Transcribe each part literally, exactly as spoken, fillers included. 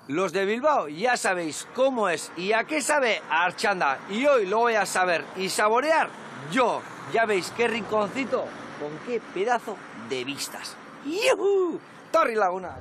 Los de Bilbao ya sabéis cómo es y a qué sabe Archanda. Y hoy lo voy a saber y saborear yo. Ya veis qué rinconcito, con qué pedazo de vistas. ¡Yuhu! Torre Lagunas.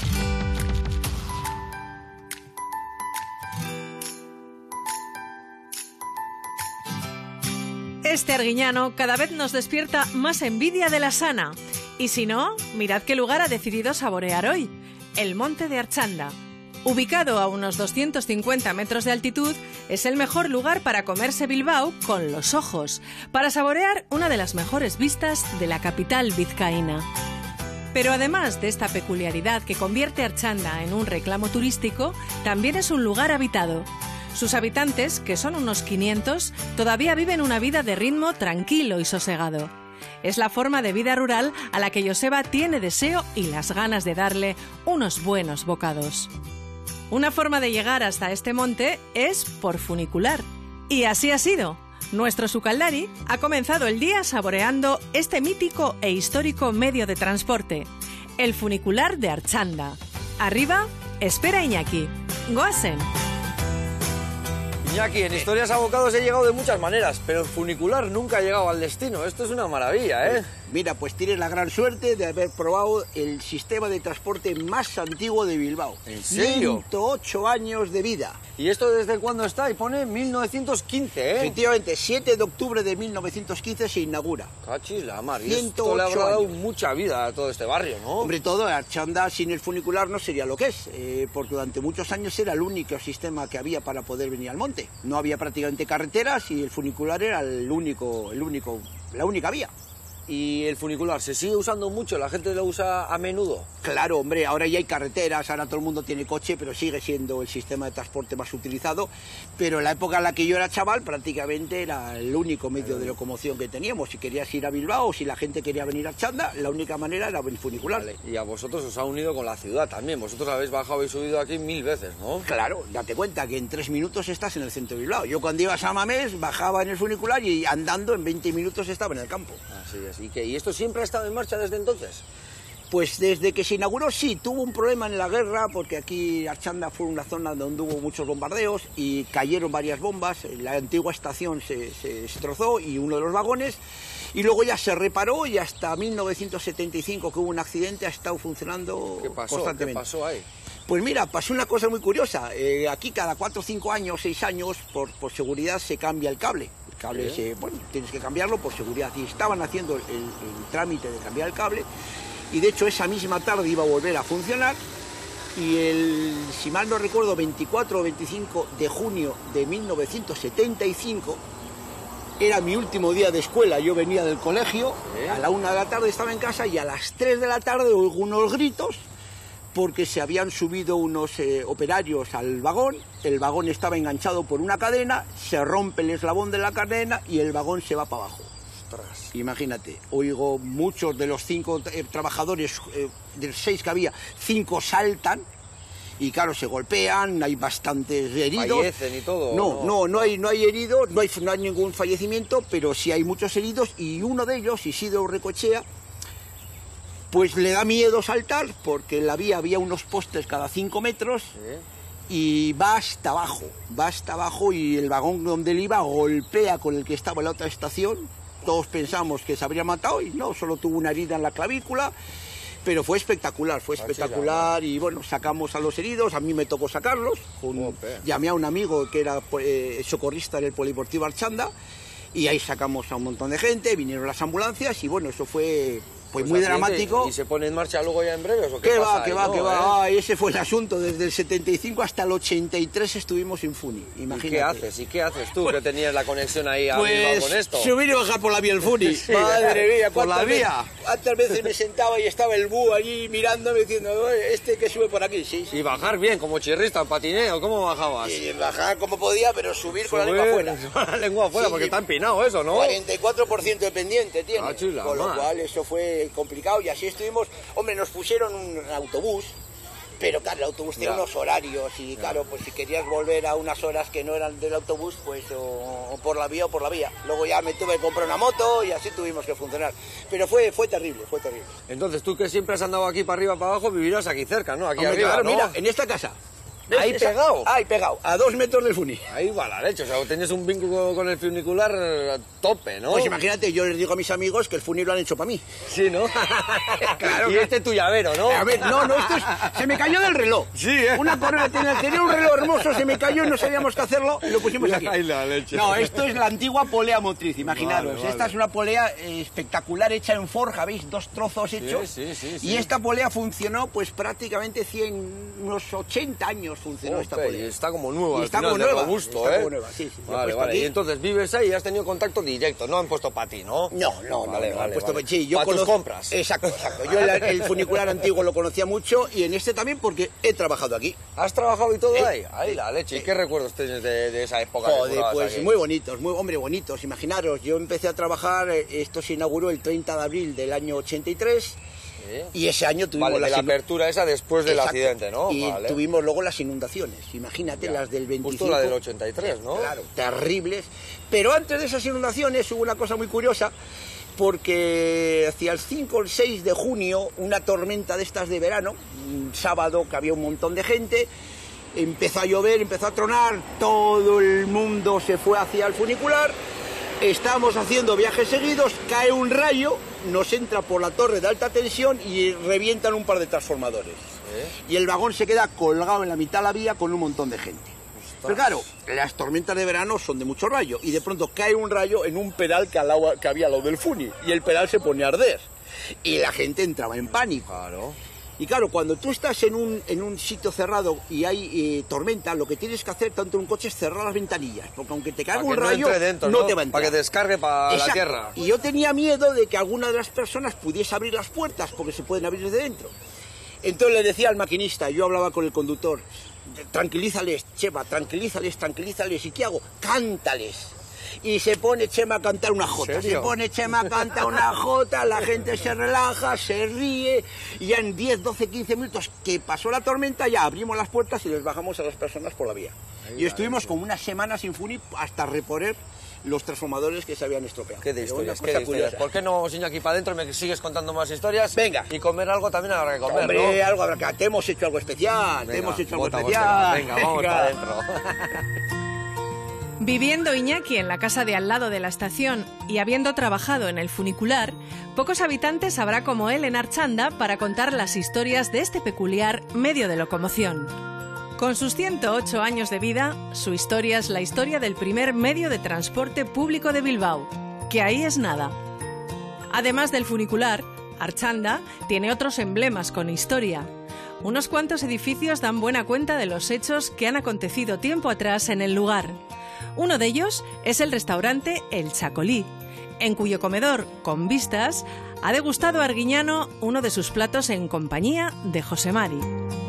Este arguiñano cada vez nos despierta más envidia de la sana. Y si no, mirad qué lugar ha decidido saborear hoy. El Monte de Archanda. Ubicado a unos doscientos cincuenta metros de altitud, es el mejor lugar para comerse Bilbao con los ojos, para saborear una de las mejores vistas de la capital vizcaína. Pero además de esta peculiaridad que convierte Archanda en un reclamo turístico, también es un lugar habitado. Sus habitantes, que son unos quinientos, todavía viven una vida de ritmo tranquilo y sosegado. Es la forma de vida rural a la que Joseba tiene deseo y las ganas de darle unos buenos bocados. Una forma de llegar hasta este monte es por funicular. Y así ha sido. Nuestro sukaldari ha comenzado el día saboreando este mítico e histórico medio de transporte, el funicular de Archanda. Arriba, espera Iñaki. ¡Goazen! Iñaki, en Historias Abocados he llegado de muchas maneras, pero el funicular nunca ha llegado al destino. Esto es una maravilla, ¿eh? Mira, pues tienes la gran suerte de haber probado el sistema de transporte más antiguo de Bilbao. ¿En serio? ciento ocho años de vida. ¿Y esto desde cuándo está? Y pone mil novecientos quince, ¿eh? Efectivamente, siete de octubre de mil novecientos quince se inaugura. Cachis la mar. Y ciento esto le ocho habrá dado años. mucha vida a todo este barrio, ¿no? Hombre, todo, Archanda sin el funicular no sería lo que es, eh, porque durante muchos años era el único sistema que había para poder venir al monte. No había prácticamente carreteras y el funicular era el único, el único, la única vía. ¿Y el funicular se sigue usando mucho? ¿La gente lo usa a menudo? Claro, hombre, ahora ya hay carreteras, ahora todo el mundo tiene coche, pero sigue siendo el sistema de transporte más utilizado. Pero en la época en la que yo era chaval, prácticamente era el único medio de locomoción que teníamos. Si querías ir a Bilbao, si la gente quería venir a Archanda, la única manera era el funicular. Vale. Y a vosotros os ha unido con la ciudad también. Vosotros habéis bajado y subido aquí mil veces, ¿no? Claro, date cuenta que en tres minutos estás en el centro de Bilbao. Yo cuando iba a San Mamés bajaba en el funicular y andando en veinte minutos estaba en el campo. Así es. ¿Y qué? ¿Y esto siempre ha estado en marcha desde entonces? Pues desde que se inauguró sí, tuvo un problema en la guerra porque aquí Archanda fue una zona donde hubo muchos bombardeos y cayeron varias bombas, la antigua estación se, se destrozó y uno de los vagones, y luego ya se reparó y hasta mil novecientos setenta y cinco que hubo un accidente ha estado funcionando ¿Qué pasó? constantemente. ¿Qué pasó ahí? Pues mira, pasó una cosa muy curiosa, eh, aquí cada cuatro, cinco años, seis años, por, por seguridad se cambia el cable. El cable, ¿Sí? se, bueno, tienes que cambiarlo por seguridad y estaban haciendo el, el, el trámite de cambiar el cable. Y de hecho esa misma tarde iba a volver a funcionar y el, si mal no recuerdo, veinticuatro o veinticinco de junio de mil novecientos setenta y cinco, era mi último día de escuela, yo venía del colegio, ¿Eh? a la una de la tarde estaba en casa y a las tres de la tarde oigo unos gritos porque se habían subido unos eh, operarios al vagón, el vagón estaba enganchado por una cadena, se rompe el eslabón de la cadena y el vagón se va para abajo. Ostras. Imagínate, oigo muchos de los cinco eh, trabajadores, eh, de seis que había, cinco saltan y claro, se golpean, hay bastantes heridos. ¿Fallecen y todo? No, no, no, no hay, no hay heridos, no hay, no hay ningún fallecimiento, pero sí hay muchos heridos y uno de ellos, Isidro Recochea, pues le da miedo saltar porque en la vía había unos postes cada cinco metros. ¿Sí? Y va hasta abajo, va hasta abajo y el vagón donde él iba golpea con el que estaba en la otra estación. Todos pensamos que se habría matado y no, solo tuvo una herida en la clavícula, pero fue espectacular, fue espectacular y bueno, sacamos a los heridos, a mí me tocó sacarlos, un, llamé a un amigo que era eh, socorrista en el Polideportivo Archanda y ahí sacamos a un montón de gente, vinieron las ambulancias y bueno, eso fue... Pues, pues muy dramático. ¿Y se pone en marcha luego ya en breves o qué? ¿Qué pasa va, qué ahí, va, no, qué eh? va? Ah, ese fue el asunto. Desde el setenta y cinco hasta el ochenta y tres estuvimos sin Funi. Imagínate. ¿Y qué haces? ¿Y qué haces tú, pues, que tenías la conexión ahí a pues, Bilbao con esto? Subir y bajar por la vía el Funi. Sí, madre mía, por la vía. ¿Cuántas veces me sentaba y estaba el búho allí mirándome diciendo, este que sube por aquí? Sí, sí. Y bajar bien, como chirrista, patineo, ¿cómo bajabas? Y bajar como podía, pero subir, subir con la lengua afuera. Con la lengua afuera, sí, porque está empinado eso, ¿no? cuarenta y cuatro por ciento de pendiente tiene. Ah, chula, con lo man. cual eso fue complicado y así estuvimos. Hombre, nos pusieron un autobús, pero claro, el autobús tiene unos horarios y claro, pues si querías volver a unas horas que no eran del autobús, pues o, o por la vía o por la vía. Luego ya me tuve que comprar una moto y así tuvimos que funcionar. Pero fue, fue terrible, fue terrible. Entonces tú que siempre has andado aquí para arriba, para abajo, vivirás aquí cerca, ¿no? Aquí Hombre, arriba, claro, ¿no? mira, en esta casa. Ahí Esa- pegado. Ahí pegado, a dos metros del funi. Ahí va la leche, o sea, tienes un vínculo con el funicular a tope, ¿no? Pues imagínate, yo les digo a mis amigos que el funi lo han hecho para mí. Sí, ¿no? Claro Y que- este es tu llavero, ¿no? A ver, no, no, esto es... Se me cayó del reloj. Sí, ¿eh? Una correa, tenía, tenía un reloj hermoso, se me cayó y no sabíamos qué hacerlo y lo pusimos aquí. Ay, la leche. No, esto es la antigua polea motriz, imaginaros. Vale, vale. Esta es una polea eh, espectacular hecha en forja, ¿veis? Dos trozos hechos. sí, sí, sí. Y esta polea funcionó pues prácticamente cien, unos ochenta años funcionó Ope, esta y polea. está como nueva, Y al está final, como de nueva, robusto, está ¿eh? como nueva, sí, sí, lo he Vale, puesto vale, aquí. y entonces vives ahí y has tenido contacto directo, no han puesto para ti, ¿no? No, no, Vale, no, no, vale, he puesto vale. sí, yo Pa' tus conozco- compras. Exacto, exacto. Yo el, el funicular antiguo lo conocía mucho y en este también porque he trabajado aquí. ¿Has trabajado y todo Eh, ahí? Ahí la leche. ¿Y eh. qué recuerdos tienes de, de esa época? que Joder, currabas pues aquí? muy bonitos, muy, hombre, bonitos. Imaginaros, yo empecé a trabajar, eh, esto se inauguró el treinta de abril del año ochenta y tres Sí. y ese año tuvimos Vale, de las la inu- apertura esa después del Exacto. accidente, ¿no? Y Vale. tuvimos luego las inundaciones, imagínate, Ya. las del veinticinco. Justo la del ochenta y tres, ¿no? Claro, terribles. Pero antes de esas inundaciones hubo una cosa muy curiosa, porque hacia el cinco o el seis de junio, una tormenta de estas de verano, un sábado que había un montón de gente, empezó a llover, empezó a tronar, todo el mundo se fue hacia el funicular, estábamos haciendo viajes seguidos, cae un rayo, nos entra por la torre de alta tensión y revientan un par de transformadores. Y el vagón se queda colgado en la mitad de la vía con un montón de gente. Pero claro, las tormentas de verano son de mucho rayo y de pronto cae un rayo en un pedal que, al lado- que había al lado del funi y el pedal se pone a arder y la gente entraba en pánico. Claro. Y claro, cuando tú estás en un, en un sitio cerrado y hay eh, tormenta, lo que tienes que hacer tanto en un coche es cerrar las ventanillas, porque aunque te caiga Para un que no rayo, entre dentro, no ¿no? te va a entrar. Para que descargue para la Exacto. tierra. Y yo tenía miedo de que alguna de las personas pudiese abrir las puertas, porque se pueden abrir desde dentro. Entonces le decía al maquinista, yo hablaba con el conductor, tranquilízales, Chema, tranquilízales, tranquilízales. ¿Y qué hago? Cántales. Y se pone Chema a cantar una jota. Se serio? pone Chema a cantar una jota, la gente se relaja, se ríe, y ya en diez, doce, quince minutos que pasó la tormenta, ya abrimos las puertas y les bajamos a las personas por la vía. Y estuvimos como una semana sin funi hasta reponer los transformadores que se habían estropeado. ¿Qué de Pero una historias? cosa ¿Qué de historias? curiosa. ¿Por qué no, señor, aquí para adentro me sigues contando más historias? Venga. Y comer algo también habrá que comer, Hombre, ¿no? algo habrá que... Te hemos hecho algo especial, te Venga, hemos hecho algo bota, especial. botella. Venga, vamos Venga. para adentro. Viviendo Iñaki en la casa de al lado de la estación y habiendo trabajado en el funicular, pocos habitantes habrá como él en Archanda para contar las historias de este peculiar medio de locomoción. Con sus ciento ocho años de vida, su historia es la historia del primer medio de transporte público de Bilbao, que ahí es nada. Además del funicular, Archanda tiene otros emblemas con historia. Unos cuantos edificios dan buena cuenta de los hechos que han acontecido tiempo atrás en el lugar. Uno de ellos es el restaurante El Chacolí, en cuyo comedor, con vistas, ha degustado Arguiñano uno de sus platos en compañía de José Mari.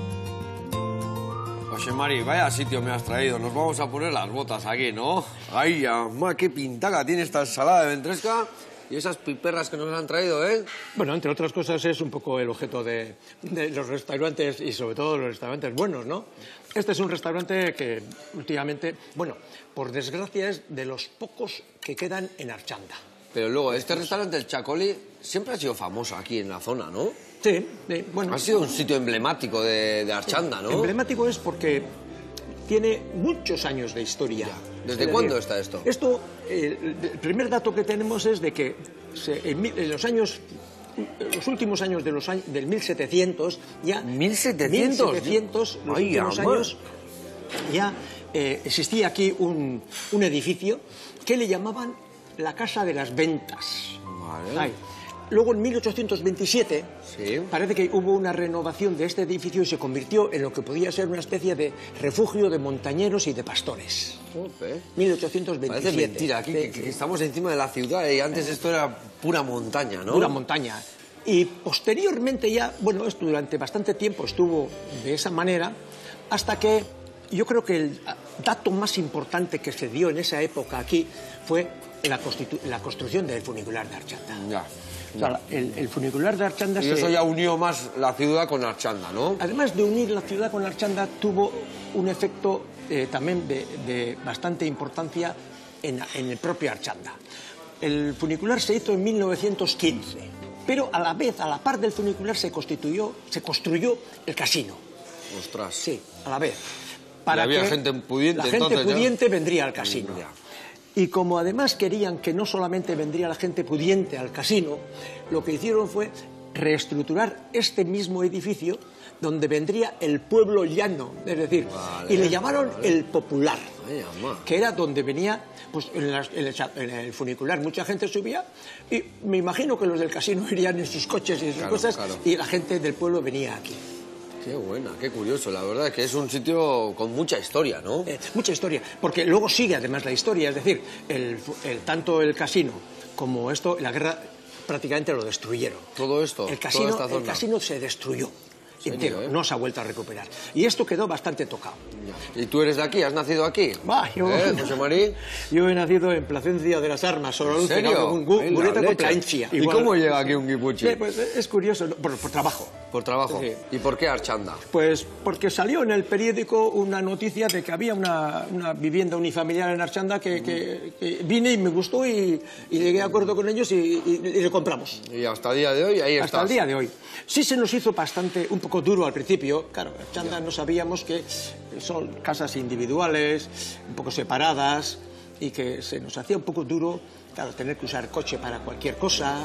José Mari, vaya sitio me has traído. Nos vamos a poner las botas aquí, ¿no? Ay, ama, qué pintaca tiene esta ensalada de ventresca y esas piperras que nos han traído, ¿eh? Bueno, entre otras cosas es un poco el objeto de, de los restaurantes y sobre todo los restaurantes buenos, ¿no? Este es un restaurante que últimamente, bueno, por desgracia es de los pocos que quedan en Archanda. Pero luego, este restaurante, el Chacolí, siempre ha sido famoso aquí en la zona, ¿no? Sí, sí, bueno. Ha sido un sitio emblemático de, de Archanda, ¿no? Emblemático es porque tiene muchos años de historia. ¿Desde Es cuándo decir, está esto? Esto, eh, el primer dato que tenemos es de que se- en, mi- en los años, los últimos años de los años, del mil setecientos, ya... ¿mil setecientos? mil setecientos, los Ay, últimos amor. años, ya eh, existía aquí un, un edificio que le llamaban la Casa de las Ventas. Vale. Ay. Luego, en mil ochocientos veintisiete, Sí. parece que hubo una renovación de este edificio y se convirtió en lo que podía ser una especie de refugio de montañeros y de pastores. Jope. mil ochocientos veintisiete. Parece mentira, aquí que, que estamos encima de la ciudad y antes esto era pura montaña, ¿no? Pura montaña. Y posteriormente ya, bueno, esto durante bastante tiempo estuvo de esa manera, hasta que yo creo que el dato más importante que se dio en esa época aquí fue la, constitu- la construcción del funicular de Archanda. Ya. O sea, el, el funicular de Archanda Y se... eso ya unió más la ciudad con Archanda, ¿no? Además de unir la ciudad con Archanda, tuvo un efecto eh, también de, de bastante importancia en, en el propio Archanda. El funicular se hizo en mil novecientos quince, pero a la vez, a la par del funicular, se, constituyó, se construyó el casino. Ostras. Sí, a la vez. Para y había que gente pudiente, la gente entonces, pudiente ¿ya? vendría al casino. Ya. Y como además querían que no solamente vendría la gente pudiente al casino, lo que hicieron fue reestructurar este mismo edificio donde vendría el pueblo llano, es decir, vale, y le llamaron vale. el popular, Ay, que era donde venía, pues en, las, en, el, en el funicular mucha gente subía y me imagino que los del casino irían en sus coches y en sus Claro, cosas claro. y la gente del pueblo venía aquí. Qué buena, qué curioso. La verdad es que es un sitio con mucha historia, ¿no? Eh, mucha historia, porque luego sigue además la historia, es decir, el, el, tanto el casino como esto, la guerra prácticamente lo destruyeron. Todo esto, El casino, toda esta zona. el casino se destruyó entero, serio, eh? no se ha vuelto a recuperar. Y esto quedó bastante tocado. ¿Y tú eres de aquí? ¿Has nacido aquí? Va, yo, ¿Eh, José María? yo he nacido en Plasencia de las Armas, ¿En serio? un gu- Ay, la bureta con leche. plancha. ¿Y Igual- cómo llega aquí un guipuchi? Eh, pues es curioso, ¿no? por, por trabajo. Por trabajo. Sí. ¿Y por qué Archanda? Pues porque salió en el periódico una noticia de que había una, una vivienda unifamiliar en Archanda que, que- que vine y me gustó y, y llegué a acuerdo con ellos y, y- y le compramos. Y hasta el día de hoy ahí estás. Hasta el día de hoy. Sí se nos hizo bastante, un poco duro al principio. Claro, Archanda no sabíamos que son casas individuales, un poco separadas, y que se nos hacía un poco duro, claro, tener que usar coche para cualquier cosa.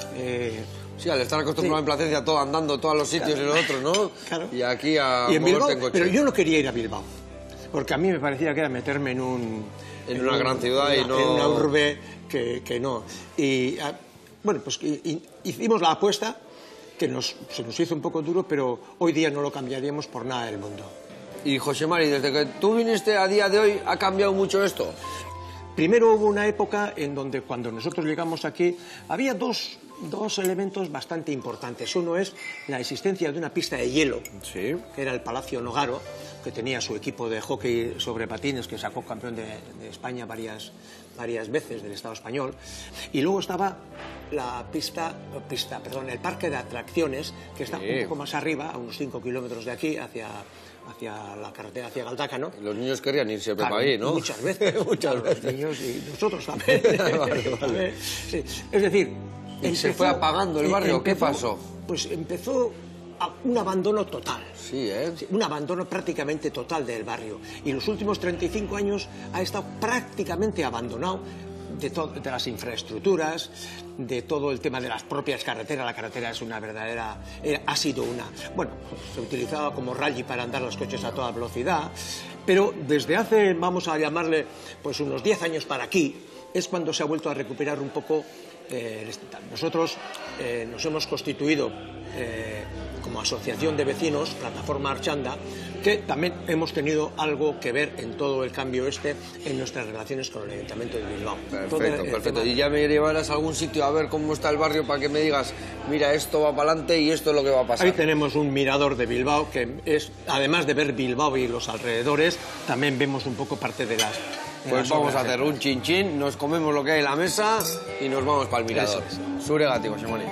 eh, Sí, al estar acostumbrado Sí. en Plasencia, todo andando a todos los sitios y los otros, ¿no? Claro. Y aquí a y en moverte Bilbao, en coche. pero yo no quería ir a Bilbao, porque a mí me parecía que era meterme en un... En una un- gran ciudad en y una- no- En una urbe que, que no. Y, ah, bueno, pues y- y hicimos la apuesta, que nos, se nos hizo un poco duro, pero hoy día no lo cambiaríamos por nada del mundo. Y José Mari, desde que tú viniste a día de hoy, ¿ha cambiado mucho esto? Primero hubo una época en donde cuando nosotros llegamos aquí había dos, dos elementos bastante importantes. Uno es la existencia de una pista de hielo, Sí. que era el Palacio Nogaro, que tenía su equipo de hockey sobre patines, que sacó campeón de, de España varias, varias veces del Estado español. Y luego estaba la pista, pista, perdón, el parque de atracciones, que está Sí. un poco más arriba, a unos cinco kilómetros de aquí, hacia, hacia la carretera, hacia Galdácano. Los niños querían irse Claro, para ahí, ¿no? Muchas veces, Muchas Claro, veces. Los niños y nosotros también. Vale, vale. Sí, es decir... ¿Y se fue apagando el barrio? ¿Qué pasó? Pues empezó a- un abandono total. Sí, ¿eh? Sí, un abandono prácticamente total del barrio. Y los últimos treinta y cinco años ha estado prácticamente abandonado de, to- de las infraestructuras, de todo el tema de las propias carreteras. La carretera es una verdadera... eh, ha sido una... Bueno, se utilizaba como rally para andar los coches a toda velocidad, pero desde hace, vamos a llamarle, pues unos diez años para aquí, es cuando se ha vuelto a recuperar un poco... Eh, nosotros eh, nos hemos constituido eh, como asociación de vecinos, Plataforma Archanda, que también hemos tenido algo que ver en todo el cambio este en nuestras relaciones con el Ayuntamiento de Bilbao. Todo el- Perfecto, el perfecto. tema- Y ya me llevarás a algún sitio a ver cómo está el barrio para que me digas, mira, esto va para adelante y esto es lo que va a pasar. Ahí tenemos un mirador de Bilbao que es, además de ver Bilbao y los alrededores, también vemos un poco parte de las... de Pues las vamos a obras. hacer un chinchín, nos comemos lo que hay en la mesa y nos vamos para el mirador. Eso Suregati, José Mari.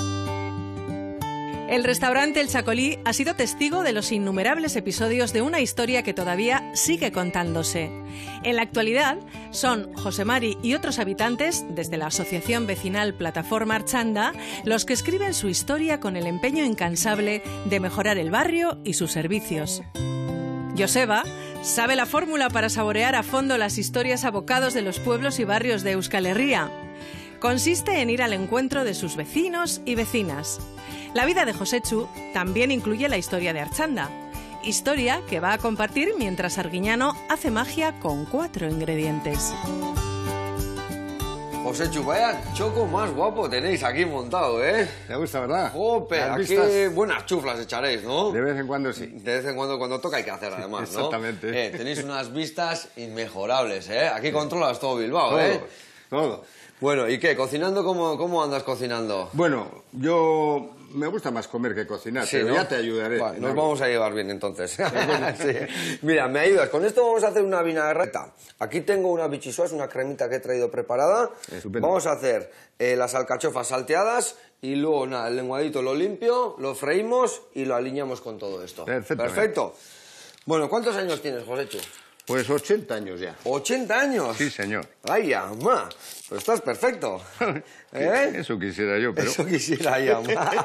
El restaurante El Chacolí ha sido testigo de los innumerables episodios de una historia que todavía sigue contándose. En la actualidad, son José Mari y otros habitantes, desde la Asociación Vecinal Plataforma Archanda, los que escriben su historia con el empeño incansable de mejorar el barrio y sus servicios. Joseba sabe la fórmula para saborear a fondo las historias a bocados de los pueblos y barrios de Euskal Herria. Consiste en ir al encuentro de sus vecinos y vecinas. La vida de Josechu también incluye la historia de Archanda, historia que va a compartir mientras Arguiñano hace magia con cuatro ingredientes. José Chu, vaya choco más guapo tenéis aquí montado, ¿eh? ¿Te gusta, verdad? Jope, Las aquí vistas, buenas chuflas echaréis, ¿no? de vez en cuando sí. De vez en cuando, cuando toca hay que hacer, además, ¿no? Exactamente. Eh, tenéis unas vistas inmejorables, ¿eh? Aquí controlas todo Bilbao, Todo, ¿eh? todo. Bueno, ¿y qué? ¿Cocinando? ¿Cómo, cómo andas cocinando? Bueno, yo me gusta más comer que cocinar, Sí, pero ¿no? ya te ayudaré. Vale, en nos algo. vamos a llevar bien entonces. Sí. Mira, me ayudas. Con esto vamos a hacer una vinagreta. Aquí tengo una bichisuas, una cremita que he traído preparada. Estupendo. Vamos a hacer eh, las alcachofas salteadas y luego nada, el lenguadito lo limpio, lo freímos y lo alineamos con todo esto. Perfectamente. Perfecto. Bueno, ¿cuántos años tienes, Joséchu? Pues ochenta años ya. ¿ochenta años? Sí, señor. Ay, ama, pues estás perfecto. ¿Eh? Eso quisiera yo, pero... Eso quisiera yo.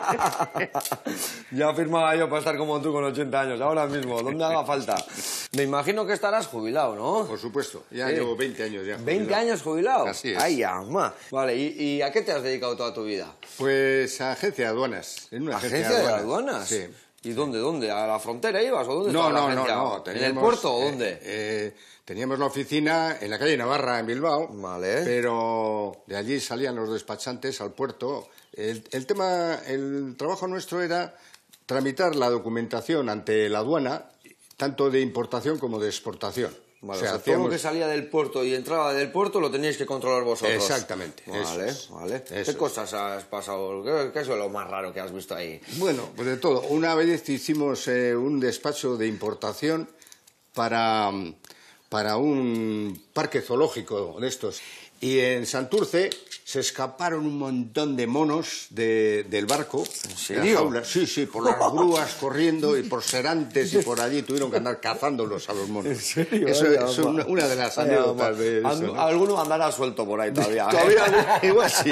Ya firmaba yo para estar como tú con ochenta años, ahora mismo, donde haga falta. Me imagino que estarás jubilado, ¿no? Por supuesto, ya Sí. llevo veinte años ya. ¿veinte jubilado. años jubilado? Así es. Ay, ama. Vale, ¿y, y a qué te has dedicado toda tu vida? Pues a agencia de aduanas. En una ¿Agencia de aduanas? Sí. ¿Y dónde, dónde? ¿A la frontera ibas o dónde No, estaba la no, no, agencia? no. ¿En teníamos, el puerto o eh, dónde? eh, teníamos la oficina en la calle Navarra, en Bilbao. Vale. Pero de allí salían los despachantes al puerto. El, el tema, el trabajo nuestro era tramitar la documentación ante la aduana, tanto de importación como de exportación. Vale, O sea, o sea, todo lo hacíamos- que salía del puerto y entraba del puerto lo teníais que controlar vosotros. Exactamente, eso Vale, es, vale. eso ¿Qué es. cosas has pasado? ¿Qué, qué es lo más raro que has visto ahí? Bueno, pues de todo. Una vez hicimos eh, un despacho de importación para, para un parque zoológico de estos. Y en Santurce se escaparon un montón de monos de- del barco. ¿En serio? Sí, sí, por las grúas corriendo y por Serantes y por allí tuvieron que andar cazándolos a los monos. ¿En serio? Eso Vaya, es una, una de las Vaya, anécdotas de eso. An- ¿no? Alguno andará suelto por ahí todavía. ¿eh? Todavía, igual sí.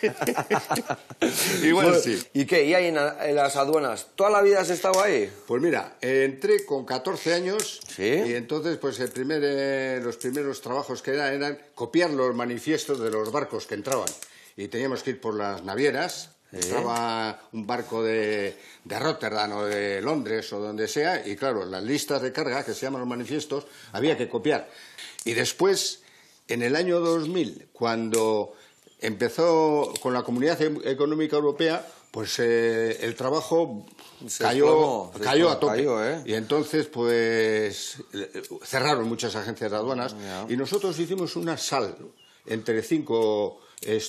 Igual Bueno, sí. ¿Y qué? ¿Y ahí en, en las aduanas? ¿Toda la vida has estado ahí? Pues mira, entré con catorce años. ¿Sí? Y entonces pues el primer, eh, los primeros trabajos que eran eran copiar los manifiestos de los barcos que entraban. Y teníamos que ir por las navieras. Entraba un barco de, de Rotterdam o de Londres o donde sea, y claro, las listas de carga, que se llaman los manifiestos, había que copiar. Y después, en el año dos mil, cuando empezó con la Comunidad Económica Europea, pues eh, el trabajo Se cayó, desplomó, se cayó a desplomó, tope. cayó, ¿eh? Y entonces, pues, eh, cerraron muchas agencias de aduanas Ya. y nosotros hicimos una sal entre cinco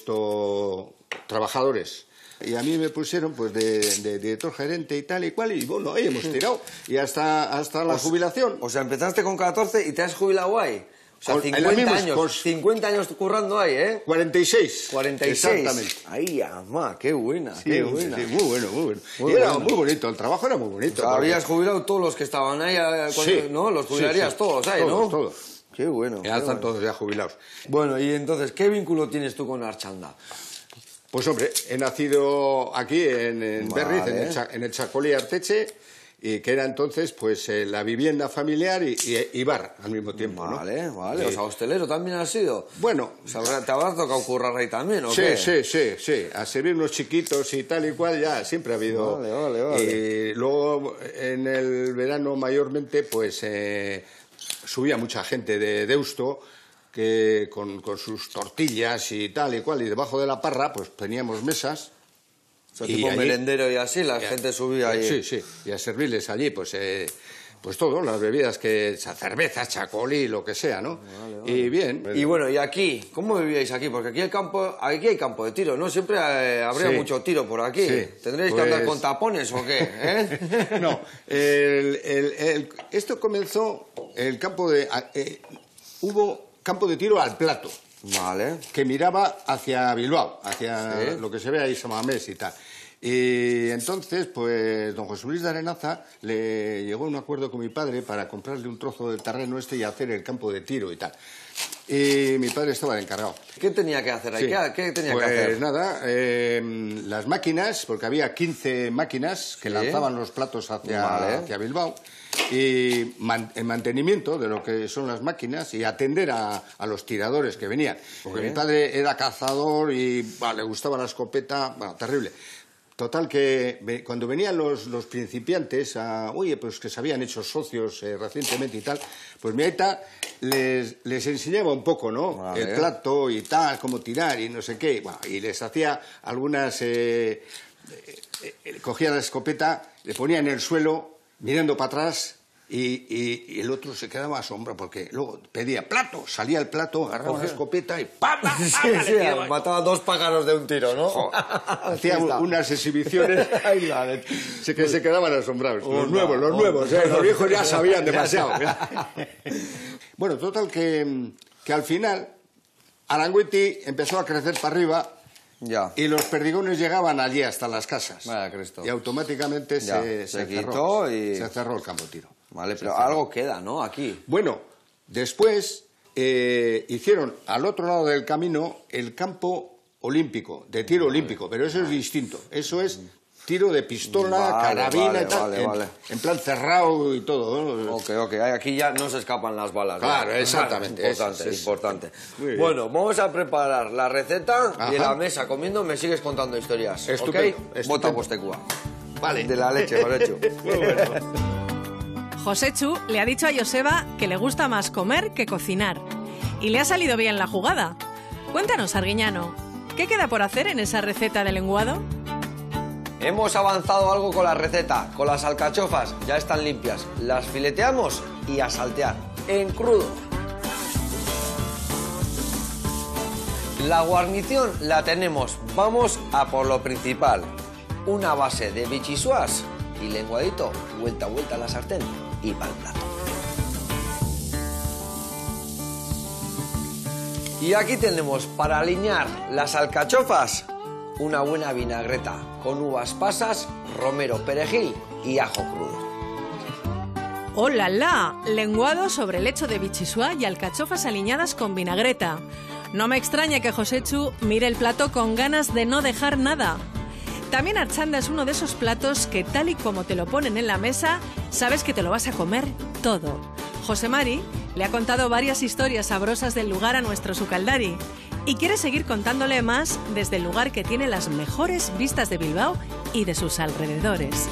esto, trabajadores. Y a mí me pusieron pues de, de director gerente y tal y cual, y bueno, ahí hemos tirado. Y hasta, hasta la jubilación. O sea, empezaste con catorce y te has jubilado ahí. O sea, Con- en la cincuenta misma- años. con- cincuenta años currando ahí, ¿eh? cuarenta y seis. cuarenta y seis. Exactamente. Ay, ama, qué buena, Sí, qué buena. sí, muy bueno, muy bueno. Muy y era bueno. muy bonito, el trabajo era muy bonito. O sea, porque- habrías jubilado todos los que estaban ahí, eh, cuando- Sí, ¿no? Los sí, jubilarías sí. todos ahí, Todos, ¿no? todos. Qué bueno. Ya qué están bueno. todos ya jubilados. Bueno, y entonces, ¿qué vínculo tienes tú con Archanda? Pues hombre, he nacido aquí en, en Vale. Berriz, en el, Cha- en el Chacolí Arteche, y que era entonces pues eh, la vivienda familiar y, y- y bar al mismo tiempo, ¿no? Vale, vale. Y- O sea, hostelero también has sido. Bueno, O sea, habrá- ¿te habrás tocado currar ahí también, o sí, qué? sí, sí, sí, a servir unos chiquitos y tal y cual ya siempre ha habido. Vale, vale, vale. Y luego en el verano mayormente pues eh, subía mucha gente de Deusto que con, con sus tortillas y tal y cual, y debajo de la parra pues teníamos mesas. O sea, Y tipo allí- merendero y así, la y a- gente subía ahí. Sí, sí, y a servirles allí, pues, eh, pues todo, las bebidas, que cerveza, chacolí, lo que sea, ¿no? Y bien. Y bueno, y aquí, ¿cómo vivíais aquí? Porque aquí hay campo, aquí hay campo de tiro, ¿no? Siempre eh, habría Sí. mucho tiro por aquí. Sí. ¿Tendréis Pues- que andar con tapones o qué? ¿Eh? No, el- el- el- esto comenzó, el campo de... eh, hubo campo de tiro al plato, Vale. que miraba hacia Bilbao, hacia Sí. lo que se ve ahí, Samamés y tal. Y entonces, pues, don José Luis de Arenaza le llegó a un acuerdo con mi padre para comprarle un trozo del terreno este y hacer el campo de tiro y tal. Y mi padre estaba de encargado. ¿Qué tenía que hacer ahí? Sí. ¿Qué, qué tenía pues que hacer? nada, eh, las máquinas, porque había quince máquinas que Sí. lanzaban los platos hacia, Vale. hacia Bilbao, y man- el mantenimiento de lo que son las máquinas y atender a, a los tiradores que venían. Porque Sí. mi padre era cazador y bah, le gustaba la escopeta, bueno, terrible. Total que ve- cuando venían los, los principiantes, a, oye, pues que se habían hecho socios eh, recientemente y tal, pues mi aita les, les enseñaba un poco, ¿no? Vale. El plato y tal, cómo tirar y no sé qué. Bueno, y les hacía algunas... eh, eh, eh, cogía la escopeta, le ponía en el suelo, mirando para atrás, y, y- y el otro se quedaba asombrado, porque luego pedía plato, salía el plato, agarraba la escopeta y ¡pam, pam, pam! Sí, le sí, tiraba. mataba dos pájaros de un tiro, ¿no? Hacía Ahí está. unas exhibiciones Ay, vale. sí que se quedaban asombrados. Los Onda, nuevos, los onda. nuevos, ¿eh? Los viejos ya sabían demasiado. Bueno, total que, que al final Aranguiti empezó a crecer para arriba Ya. y los perdigones llegaban allí hasta las casas. Vaya Cristo. Y automáticamente Ya, se, se cerró, quitó y- se cerró el campo tiro. Vale, Se pero cerró. algo queda, ¿no? Aquí. Bueno, Después eh, hicieron al otro lado del camino el campo olímpico, de tiro olímpico, pero eso es distinto. Eso es tiro de pistola, Vale, carabina vale, y tal, vale, en, vale. en plan cerrado y todo, ¿no? Ok, ok, aquí ya no se escapan las balas. Claro, ¿no? exactamente, Importante, eso, eso. importante. Muy bien. Bueno, vamos a preparar la receta y en Ajá. la mesa comiendo me sigues contando historias. Estupendo, ¿Ok? estupendo. Bota postecua. Vale. De la leche, por hecho. Muy bueno. Josechu le ha dicho a Joseba que le gusta más comer que cocinar. Y le ha salido bien la jugada. Cuéntanos, Arguiñano, ¿qué queda por hacer en esa receta de lenguado? Hemos avanzado algo con la receta. Con las alcachofas ya están limpias. Las fileteamos y a saltear. En crudo. La guarnición la tenemos. Vamos a por lo principal. Una base de bichisuas y lenguadito, vuelta a vuelta a la sartén y para el plato. Y aquí tenemos para alinear las alcachofas una buena vinagreta con uvas pasas, romero, perejil y ajo crudo. ¡Oh, la, la! Lenguado sobre lecho de bichisua y alcachofas aliñadas con vinagreta. No me extraña que Josechu mire el plato con ganas de no dejar nada. También Archanda es uno de esos platos que, tal y como te lo ponen en la mesa, sabes que te lo vas a comer todo. José Mari le ha contado varias historias sabrosas del lugar a nuestro Sukaldari y quiere seguir contándole más desde el lugar que tiene las mejores vistas de Bilbao y de sus alrededores.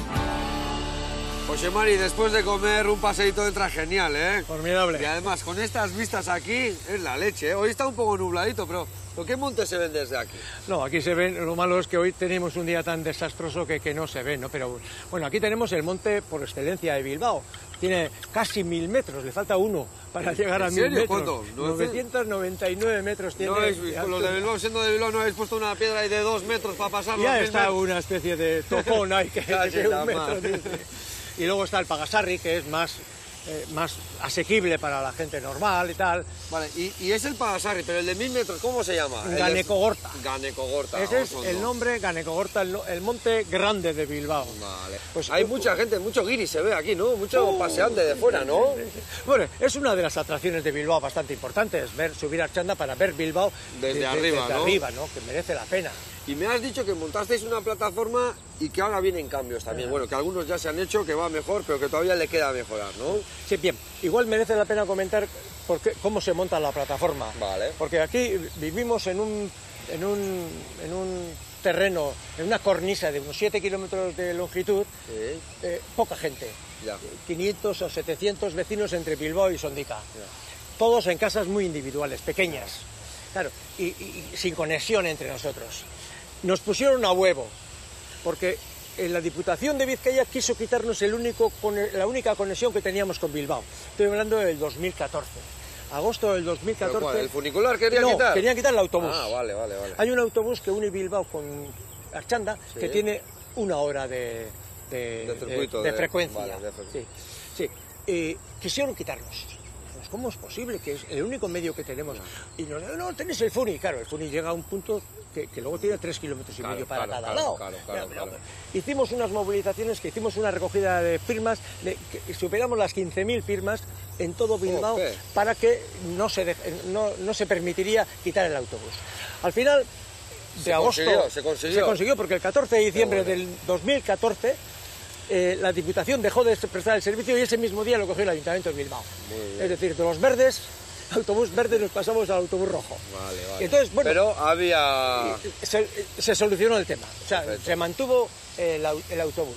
José Mari, después de comer un paseíto entra genial, ¿eh? Formidable. Y además, con estas vistas aquí, es la leche, ¿eh? Hoy está un poco nubladito, pero ¿por qué montes se ven desde aquí? No, aquí se ven, lo malo es que hoy tenemos un día tan desastroso que, que no se ve, ¿no? Pero bueno, aquí tenemos el monte por excelencia de Bilbao. Tiene casi mil metros, le falta uno para llegar a ¿En mil serio? metros. ¿Cuánto? novecientos noventa y nueve metros tiene. No habéis de visto, los de altura. Bilbao, siendo de Bilbao, no habéis puesto una piedra ahí de dos metros para pasar los Ya mil está metros? una especie de topón ahí que, Casi que la un metro mar. tiene. Y luego está el Pagasarri, que es más, eh, más asequible para la gente normal y tal. Vale, y, y es el Pagasarri, pero el de mil metros, ¿cómo se llama? El de- Ganecogorta. Ganecogorta. Ese es Osondo. el nombre, Ganecogorta, el, no- el monte grande de Bilbao. Vale. Pues, Hay uh, mucha gente, mucho guiri se ve aquí, ¿no? Mucho paseante de fuera, ¿no? Bueno, es una de las atracciones de Bilbao bastante importantes, ver, subir a Archanda para ver Bilbao Desde de- de- arriba, desde ¿no? arriba, ¿no? Que merece la pena. Y me has dicho que montasteis una plataforma y que ahora vienen cambios también. Bueno, que algunos ya se han hecho, que va mejor, pero que todavía le queda mejorar, ¿no? Sí, bien, igual merece la pena comentar por qué- cómo se monta la plataforma. Vale. Porque aquí vivimos en un, en un, en un terreno, en una cornisa de unos siete kilómetros de longitud, Sí. eh, poca gente. Ya. quinientos o setecientos vecinos entre Bilbao y Sondica. Todos en casas muy individuales, pequeñas. Claro, y, y- y sin conexión entre nosotros. Nos pusieron a huevo, porque en la Diputación de Vizcaya quiso quitarnos el único, cone- la única conexión que teníamos con Bilbao. Estoy hablando del dos mil catorce. Agosto del dos mil ¿Pero catorce. cuál? ¿El funicular quería no, quitar? querían quitar el autobús. Ah, vale, vale, vale. Hay un autobús que une Bilbao con Archanda, Sí. que tiene una hora de, de, De circuito, de de- frecuencia. vale, de frecuencia. Sí, sí. Eh, quisieron quitarnos. Dijimos, ¿cómo es posible? Que es el único medio que tenemos. Y nos dijeron, no, tenéis el Funi. Claro, el Funi llega a un punto que, que luego tiene tres kilómetros y Claro, medio para claro, cada claro, lado. claro, claro, Pero, claro. Hicimos unas movilizaciones, que hicimos una recogida de firmas, de, que superamos las quince mil firmas en todo Bilbao Joder. para que no se, deje- no, no se permitiría quitar el autobús. Al final de Se agosto consiguió, se consiguió. porque el catorce de diciembre Qué bueno. del dos mil catorce eh, la Diputación dejó de prestar el servicio y ese mismo día lo cogió el Ayuntamiento de Bilbao. Es decir, de los verdes, autobús verde, nos pasamos al autobús rojo. Vale, vale. Entonces, bueno, Pero había... se, se solucionó el tema. O sea, Perfecto. se mantuvo el, au- el autobús.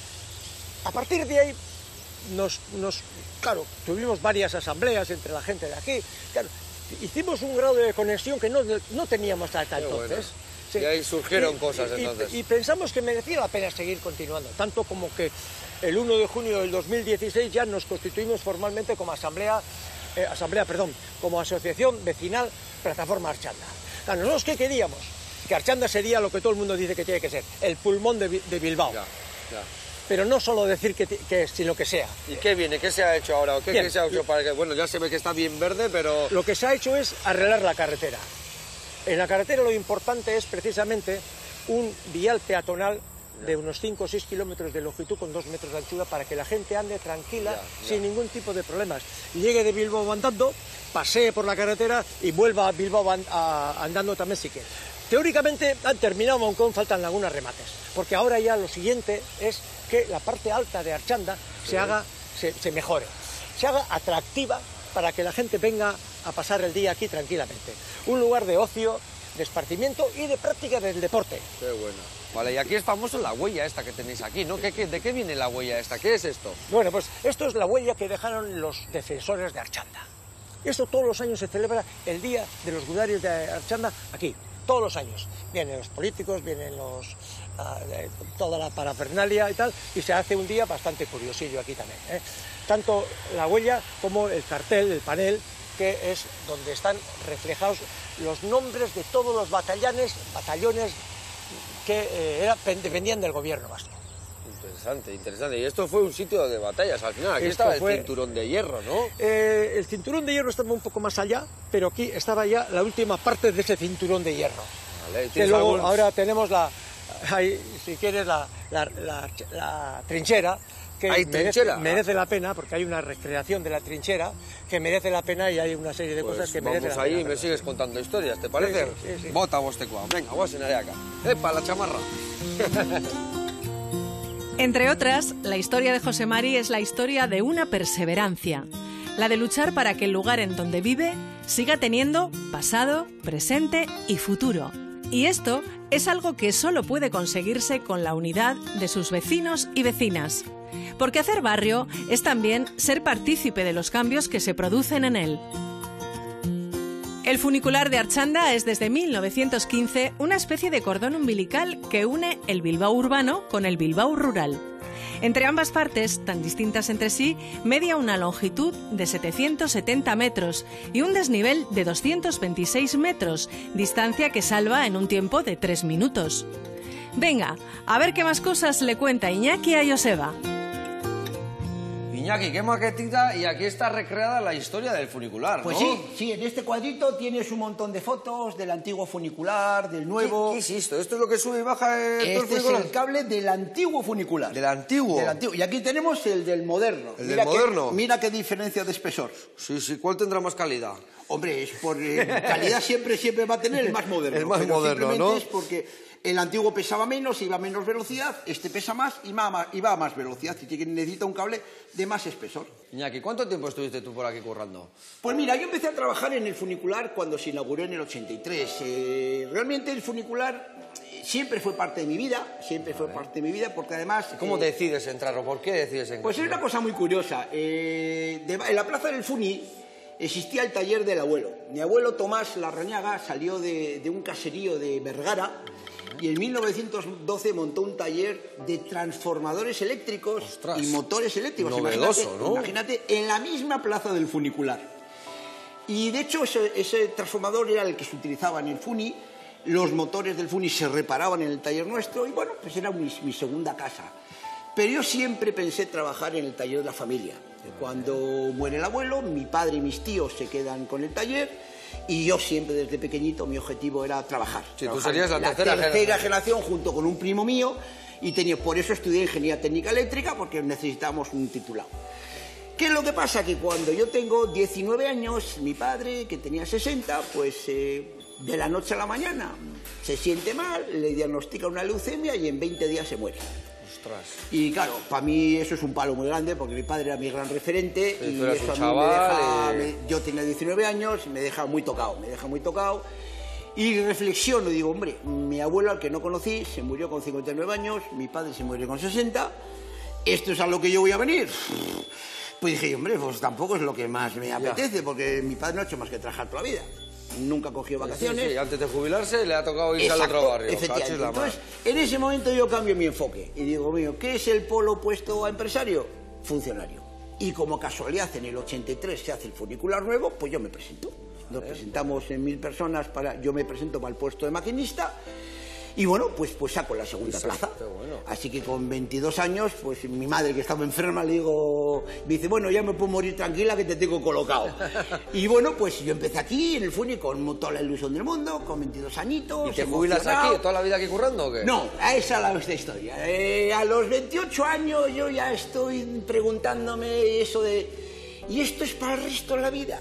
A partir de ahí, nos, nos, claro, tuvimos varias asambleas entre la gente de aquí. Claro, hicimos un grado de conexión que no, no teníamos hasta Qué entonces. bueno. Sí. Y ahí surgieron Y- cosas, y- entonces. Y, pensamos que merecía la pena seguir continuando, tanto como que el uno de junio del dos mil dieciséis ya nos constituimos formalmente como asamblea, eh, asamblea, perdón, como asociación vecinal Plataforma Archanda. Claro, nosotros qué queríamos, que Archanda sería lo que todo el mundo dice que tiene que ser, el pulmón de, Bi- de Bilbao. Ya, ya. Pero no solo decir que, ti- que sino que sea. ¿Y qué viene? ¿Qué se ha hecho ahora? ¿O qué, Bien. qué se ha hecho para que...? Bueno, ya se ve que está bien verde, pero... Lo que se ha hecho es arreglar la carretera. En la carretera lo importante es precisamente un vial peatonal de unos cinco o seis kilómetros de longitud con dos metros de anchura para que la gente ande tranquila, ya, ya. sin ningún tipo de problemas. Llegue de Bilbao andando, pasee por la carretera y vuelva a Bilbao and, a, andando también si quiere. Teóricamente han terminado, aunque aún faltan algunos remates, porque ahora ya lo siguiente es que la parte alta de Archanda sí. se haga, se, se mejore, se haga atractiva para que la gente venga a pasar el día aquí tranquilamente. Un lugar de ocio, de esparcimiento y de práctica del deporte. Qué bueno. Vale, y aquí es famoso la huella esta que tenéis aquí, ¿no? ¿Qué, qué, ¿De qué viene la huella esta? ¿Qué es esto? Bueno, pues esto es la huella que dejaron los defensores de Archanda. Esto todos los años se celebra el Día de los Gudarios de Archanda aquí. Todos los años. Vienen los políticos, vienen los uh, toda la parafernalia y tal, y se hace un día bastante curiosillo aquí también, ¿eh? Tanto la huella como el cartel, el panel, que es donde están reflejados los nombres de todos los batallones, batallones que eh, era, dependían del gobierno vasco. Interesante, interesante. Y esto fue un sitio de batallas al final. Aquí esto estaba fue, el cinturón de hierro, ¿no? Eh, el cinturón de hierro estaba un poco más allá, pero aquí estaba ya la última parte de ese cinturón de hierro. Vale, que luego algún... ahora tenemos la, ahí, si quieres, la, la, la, la trinchera. Que ¿Hay merece, trinchera? merece la pena, porque hay una recreación de la trinchera que merece la pena y hay una serie de pues cosas que merece la pena. Vamos ahí y me sigues contando historias, ¿te parece? Sí, sí, sí. Bota vos te cuá. Venga, voy a cenar acá. ¡Epa, la chamarra! Entre otras, la historia de José Mari es la historia de una perseverancia, la de luchar para que el lugar en donde vive siga teniendo pasado, presente y futuro. Y esto es algo que solo puede conseguirse con la unidad de sus vecinos y vecinas. Porque hacer barrio es también ser partícipe de los cambios que se producen en él. El funicular de Archanda es desde mil novecientos quince una especie de cordón umbilical que une el Bilbao urbano con el Bilbao rural. Entre ambas partes, tan distintas entre sí, media una longitud de setecientos setenta metros y un desnivel de doscientos veintiséis metros, distancia que salva en un tiempo de tres minutos. Venga, a ver qué más cosas le cuenta Iñaki a Joseba. Iñaki, qué maquetita, y aquí está recreada la historia del funicular, ¿no? Pues sí, sí, en este cuadrito tienes un montón de fotos del antiguo funicular, del nuevo... ¿Qué, qué es esto? ¿Esto es lo que sube y baja el, este todo el funicular? Es el cable del antiguo funicular. ¿Del antiguo? Del antiguo. Y aquí tenemos el del moderno. ¿El mira del moderno? Qué, mira qué diferencia de espesor. Sí, sí, ¿cuál tendrá más calidad? Hombre, es por eh, calidad siempre, siempre va a tener el más moderno. El más pero moderno, simplemente ¿no? Es porque el antiguo pesaba menos, iba a menos velocidad, este pesa más y va, y va a más velocidad, y necesita un cable de más espesor. Iñaki, ¿cuánto tiempo estuviste tú por aquí currando? Pues mira, yo empecé a trabajar en el funicular cuando se inauguró en el ochenta y tres. Eh, realmente el funicular siempre fue parte de mi vida, siempre fue vale. parte de mi vida, porque además... ¿Cómo eh, decides entrar o por qué decides entrar? Pues es una cosa muy curiosa. Eh, de, en la plaza del Funi existía el taller del abuelo. Mi abuelo Tomás Larrañaga salió de, de un caserío de Vergara y en mil novecientos doce montó un taller de transformadores eléctricos. ¡Ostras! Y motores eléctricos. Novedoso, imagínate, ¿no? Imagínate, en la misma plaza del funicular. Y de hecho ese, ese transformador era el que se utilizaba en el Funi. Los motores del Funi se reparaban en el taller nuestro y bueno, pues era mi, mi segunda casa. Pero yo siempre pensé trabajar en el taller de la familia. Cuando muere el abuelo, mi padre y mis tíos se quedan con el taller y yo siempre desde pequeñito mi objetivo era trabajar. Sí, trabajar. tú serías la, la tercera, tercera generación. generación junto con un primo mío y tenía, por eso estudié Ingeniería Técnica Eléctrica porque necesitábamos un titulado. ¿Qué es lo que pasa? Que cuando yo tengo diecinueve años, mi padre, que tenía sesenta, pues eh, de la noche a la mañana se siente mal, le diagnostica una leucemia y en veinte días se muere. Ostras. Y claro, para mí eso es un palo muy grande porque mi padre era mi gran referente sí, y eso a mí chaval, me deja, y... me, yo tenía diecinueve años y me deja muy tocado, me deja muy tocado y reflexiono, digo, hombre, mi abuelo al que no conocí se murió con cincuenta y nueve años, mi padre se murió con sesenta, esto es a lo que yo voy a venir. Pues dije, hombre, pues tampoco es lo que más me apetece ya. Porque mi padre no ha hecho más que trabajar toda la vida. Nunca cogió vacaciones. Sí, sí, antes de jubilarse le ha tocado irse Exacto, al otro barrio. Efectivamente. Entonces, en ese momento yo cambio mi enfoque y digo, mío, ¿qué es el polo opuesto a empresario? Funcionario. Y como casualidad en el ochenta y tres se hace el funicular nuevo, pues yo me presento. Nos presentamos en mil personas, para, yo me presento para el puesto de maquinista Y bueno, pues, pues saco la segunda plaza. Bueno. Así que con veintidós años, pues mi madre, que estaba enferma, le digo, me dice, bueno, ya me puedo morir tranquila que te tengo colocado. Y bueno, pues yo empecé aquí en el Funi con toda la ilusión del mundo, con veintidós añitos. ¿Y te jubilas aquí toda la vida aquí currando o qué? No, esa es la historia. Eh, a los veintiocho años yo ya estoy preguntándome eso de, ¿y esto es para el resto de la vida?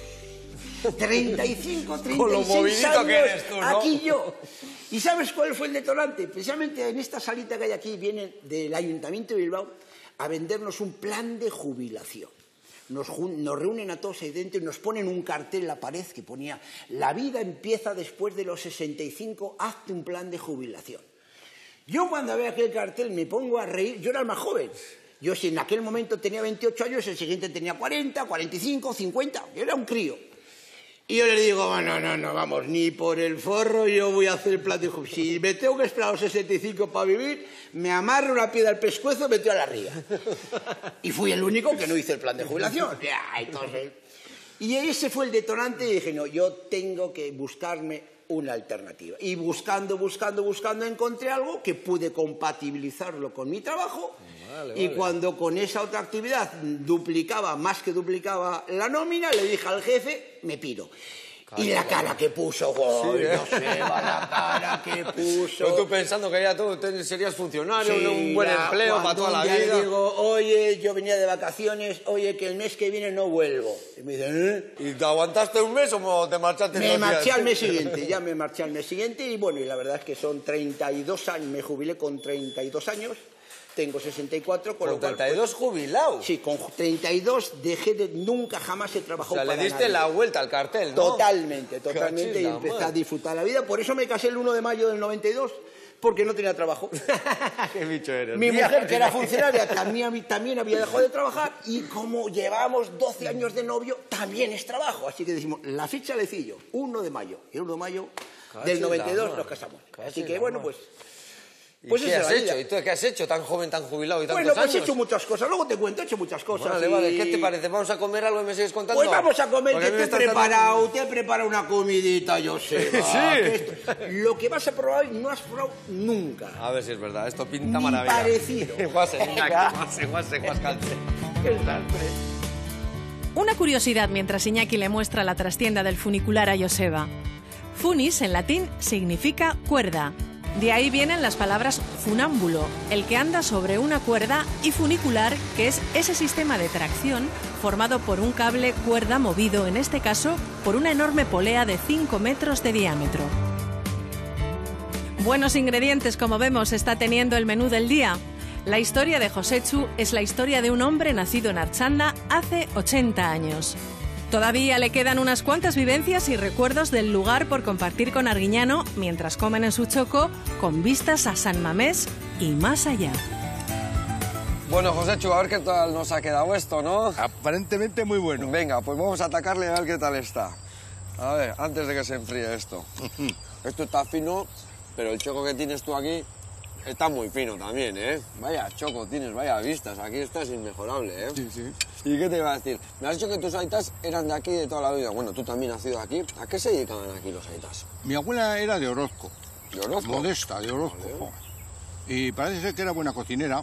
treinta y cinco, treinta y seis años, que eres tú, ¿no? Aquí yo. ¿Y sabes cuál fue el detonante? Precisamente en esta salita que hay aquí vienen del Ayuntamiento de Bilbao a vendernos un plan de jubilación. Nos, nos reúnen a todos ahí dentro y nos ponen un cartel en la pared que ponía la vida empieza después de los sesenta y cinco, hazte un plan de jubilación. Yo cuando veo aquel cartel me pongo a reír, yo era el más joven. Yo si en aquel momento tenía veintiocho años, el siguiente tenía cuarenta, cuarenta y cinco, cincuenta, yo era un crío. Y yo le digo, bueno, no, no, vamos, ni por el forro yo voy a hacer el plan de jubilación. Si me tengo que esperar a los sesenta y cinco para vivir, me amarro una piedra al pescuezo y me tiro a la ría. Y fui el único que no hice el plan de jubilación. Entonces, y ese fue el detonante y dije, no, yo tengo que buscarme una alternativa. Y buscando, buscando, buscando, encontré algo que pude compatibilizarlo con mi trabajo. Vale, y vale. Cuando con esa otra actividad duplicaba, más que duplicaba la nómina, le dije al jefe, me piro. Claro, y la cara vale. que puso, oh, sí, ¿eh? No sé, la cara que puso. Pero tú pensando que ya tú serías funcionario, sí, un buen la, empleo para toda la vida. Le digo, oye, yo venía de vacaciones, oye, que el mes que viene no vuelvo. Y me dicen, ¿eh? ¿Y te aguantaste un mes o te marchaste? Me marché días? al mes siguiente, ya me marché al mes siguiente y bueno, y la verdad es que son treinta y dos años, me jubilé con treinta y dos años. Tengo sesenta y cuatro, con, ¿Con lo cual... treinta y dos pues, jubilado? Sí, con treinta y dos dejé de... Nunca jamás he trabajado para O sea, nadie. le diste la vuelta al cartel, ¿no? Totalmente, totalmente, Cachis, y empecé a disfrutar la vida. Por eso me casé el uno de mayo del noventa y dos, porque no tenía trabajo. ¿Qué bicho eres? Mi mujer, que era funcionaria, también, también había dejado de trabajar, y como llevamos doce años de novio, también es trabajo. Así que decimos, la fecha le decía yo, uno de mayo, y el uno de mayo Cachis del noventa y dos nos casamos. Cachis Así que, bueno, pues... Pues ¿Y qué has hecho? ¿Y tú qué has hecho tan joven, tan jubilado y tantos Bueno, pues años? he hecho muchas cosas. Luego te cuento, he hecho muchas cosas. Vale, y... vale. ¿Qué te parece? ¿Vamos a comer algo y me sigues contando? Pues vamos a comer, Porque que te he preparado, dando... te he preparado una comidita, yo sé. Sí. Que esto... Lo que vas a probar hoy no has probado nunca. A ver si es verdad. Esto pinta Ni maravilla. parecido. Guase, guase, guase, guascalce. Qué desastre. Una curiosidad mientras Iñaki le muestra la trastienda del funicular a Joseba. Funis, en latín, significa cuerda. De ahí vienen las palabras funámbulo, el que anda sobre una cuerda, y funicular, que es ese sistema de tracción formado por un cable cuerda movido, en este caso, por una enorme polea de cinco metros de diámetro. Buenos ingredientes, como vemos, está teniendo el menú del día. La historia de Josechu es la historia de un hombre nacido en Archanda hace ochenta años. Todavía le quedan unas cuantas vivencias y recuerdos del lugar por compartir con Arguiñano mientras comen en su choco con vistas a San Mamés y más allá. Bueno, Josechu, a ver qué tal nos ha quedado esto, ¿no? Aparentemente muy bueno. Venga, pues vamos a atacarle a ver qué tal está. A ver, antes de que se enfríe esto. Esto está fino, pero el choco que tienes tú aquí está muy fino también, ¿eh? Vaya choco tienes, vaya vistas. Aquí estás inmejorable, ¿eh? Sí, sí. ¿Y qué te iba a decir? Me has dicho que tus aitas eran de aquí de toda la vida. Bueno, tú también has nacido aquí. ¿A qué se dedicaban aquí los aitas? Mi abuela era de Orozco. ¿De Orozco? Modesta, de Orozco. Vale. Y parece ser que era buena cocinera.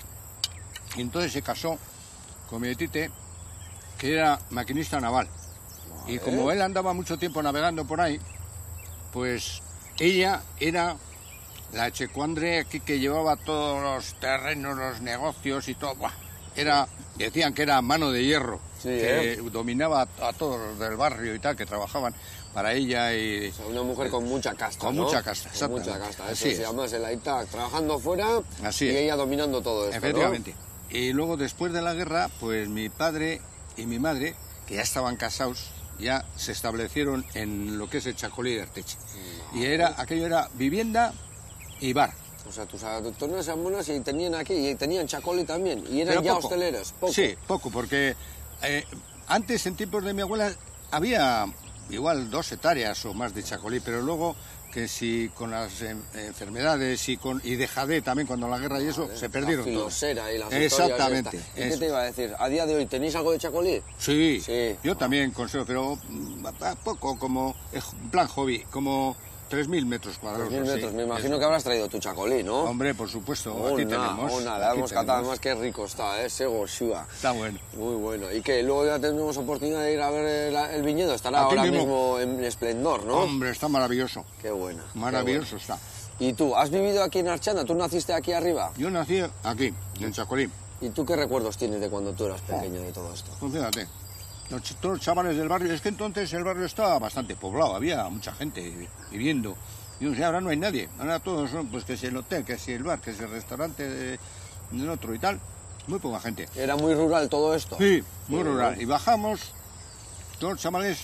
Y entonces se casó con mi tite, que era maquinista naval. Vale. Y como él andaba mucho tiempo navegando por ahí, pues ella era la checuandre aquí que llevaba todos los terrenos, los negocios y todo. Buah, era, decían que era mano de hierro, sí, que ¿eh? dominaba a todos los del barrio y tal, que trabajaban para ella y... O sea, una mujer con mucha casta, Con ¿no? mucha casta, Con mucha casta, eso Así se es. llama el aita, trabajando fuera. Así y es. ella dominando todo esto, Efectivamente. ¿no? Y luego, después de la guerra, pues mi padre y mi madre, que ya estaban casados, ya se establecieron en lo que es el Chacolí de Arteche. No. Y era, aquello era vivienda y bar. O sea, tus autoctonas eran buenas y tenían aquí, y tenían Chacolí también, y eran Pero ya poco. hosteleras, poco. Sí, poco, porque eh, antes, en tiempos de mi abuela, había igual dos hectáreas o más de Chacolí, pero luego que si con las eh, enfermedades y con y de Jadé también cuando la guerra y eso, vale, se perdieron la todos. filosera y las Exactamente. ¿Y qué te iba a decir? ¿A día de hoy tenéis algo de Chacolí? Sí, sí. yo también consigo, pero mm, poco, como en plan hobby, como tres mil metros cuadrados. tres mil metros, sí, me imagino eso. que habrás traído tu chacolí, ¿no? Hombre, por supuesto, Oh, aquí nada, tenemos. oh, nada, aquí hemos catado, tenemos. además qué rico está, ¿eh? Sego Shua. Está bueno. Muy bueno. ¿Y que luego ya tenemos oportunidad de ir a ver el, el viñedo? Estará Aquí ahora mismo. mismo en esplendor, ¿no? Hombre, está maravilloso. Qué bueno. Maravilloso qué bueno. está. ¿Y tú, has vivido aquí en Archanda? ¿Tú naciste aquí arriba? Yo nací aquí, en Chacolí. ¿Y tú qué recuerdos tienes de cuando tú eras pequeño de todo esto? Pues fíjate, los, ch- todos los chavales del barrio, es que entonces el barrio estaba bastante poblado, había mucha gente viviendo. Y no sé, ahora no hay nadie. Ahora todos son, pues que si el hotel, que si el bar, que si el restaurante de- del otro y tal. Muy poca gente. ¿Era muy rural todo esto? Sí, muy Sí, rural. ¿no? Y bajamos todos los chavales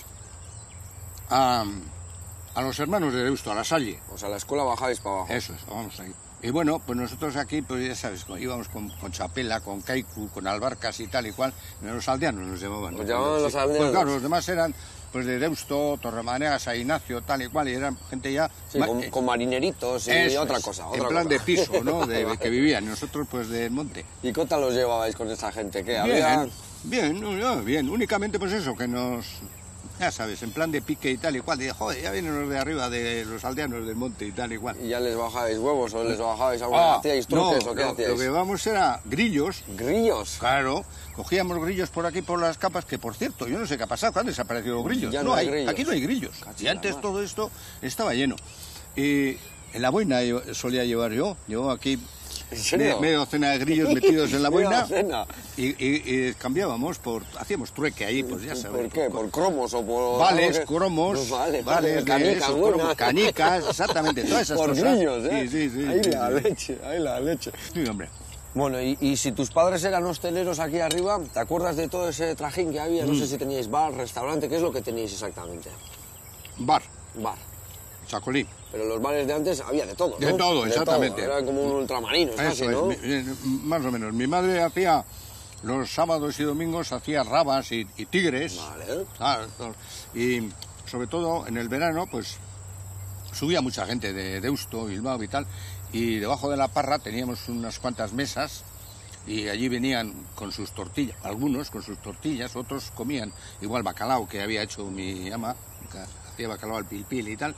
a, a los hermanos de Deusto, a la Salle. O sea, a la escuela bajáis para abajo. Eso es, vamos ahí. Y bueno, pues nosotros aquí, pues ya sabes, con- íbamos con, con Chapela, con Kaiku, con Albarcas y tal y cual. Los aldeanos nos llamaban. Nos ¿no? llamaban los Sí. aldeanos. Pues claro, los demás eran pues de Deusto, Torremanegas, San Ignacio, tal y cual, y eran gente ya... Sí, ma- con, eh, con marineritos y eso otra es, cosa. en otra plan cosa. de piso, ¿no? De, Vale. que vivían. Nosotros pues del monte. ¿Y qué tal los llevabais con esta gente? ¿Qué? Bien, ¿Había...? bien, no, no, bien. Únicamente pues eso, que nos... Ya sabes, en plan de pique y tal y cual. Y, joder, ya vienen los de arriba, de los aldeanos del monte y tal y cual. ¿Y ya les bajáis huevos o les bajáis algo? Ah, ¿Hacíais no, truques o qué lo, hacíais? lo que vamos era grillos. ¿Grillos? Claro, cogíamos grillos por aquí, por las capas, que por cierto, yo no sé qué ha pasado, ¿cuándo han desaparecido los grillos? Ya no hay hay, grillos. aquí no hay grillos. Y Cachila, antes madre. todo esto estaba lleno. Y en la boina yo- solía llevar yo, yo aquí ¿En serio? me- media docena de grillos metidos en la Media boina. docena. Y, y- y cambiábamos por, hacíamos trueque ahí, pues ya sabes. ¿Por qué? ¿Por cromos o por...? Vales, algo que- cromos, Pues vale, vales, de canicas, esos buenas. cromos, canicas, exactamente, todas esas Por cosas. grillos, ¿eh? Sí, sí, sí. Ahí sí, la sí. leche, ahí la leche. Sí, hombre. Bueno, y, y si tus padres eran hosteleros aquí arriba, ¿te acuerdas de todo ese trajín que había? No Mm. sé si teníais bar, restaurante, ¿qué es lo que teníais exactamente? Bar, Bar. Chacolí. Pero los bares de antes había de todo, ¿no? De todo, exactamente. Eran como un ultramarino, casi, Eso ¿no? es, mi- eh, más o menos. Mi madre hacía los sábados y domingos, hacía rabas y, y tigres. Vale. Claro, todo. Y sobre todo en el verano, pues subía mucha gente de Deusto, Bilbao y tal. Y debajo de la parra teníamos unas cuantas mesas y allí venían con sus tortillas, algunos con sus tortillas, otros comían igual bacalao que había hecho mi ama, que hacía bacalao al pil pil y tal.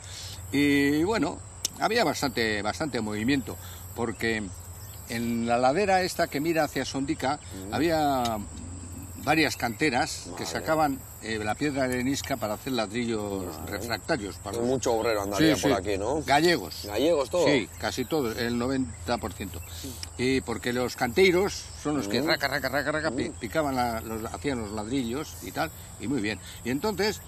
Y bueno, había bastante, bastante movimiento, porque en la ladera esta que mira hacia Sondica había varias canteras que sacaban eh, la piedra arenisca para hacer ladrillos refractarios. Para Hay mucho obrero andaría Sí, por sí. aquí, ¿no? Gallegos. ¿Gallegos todo? Sí, casi todo, el noventa por ciento. Y porque los canteiros son los que raca, raca, raca, raca, pi- picaban, la- los, hacían los ladrillos y tal, y muy bien. Y entonces,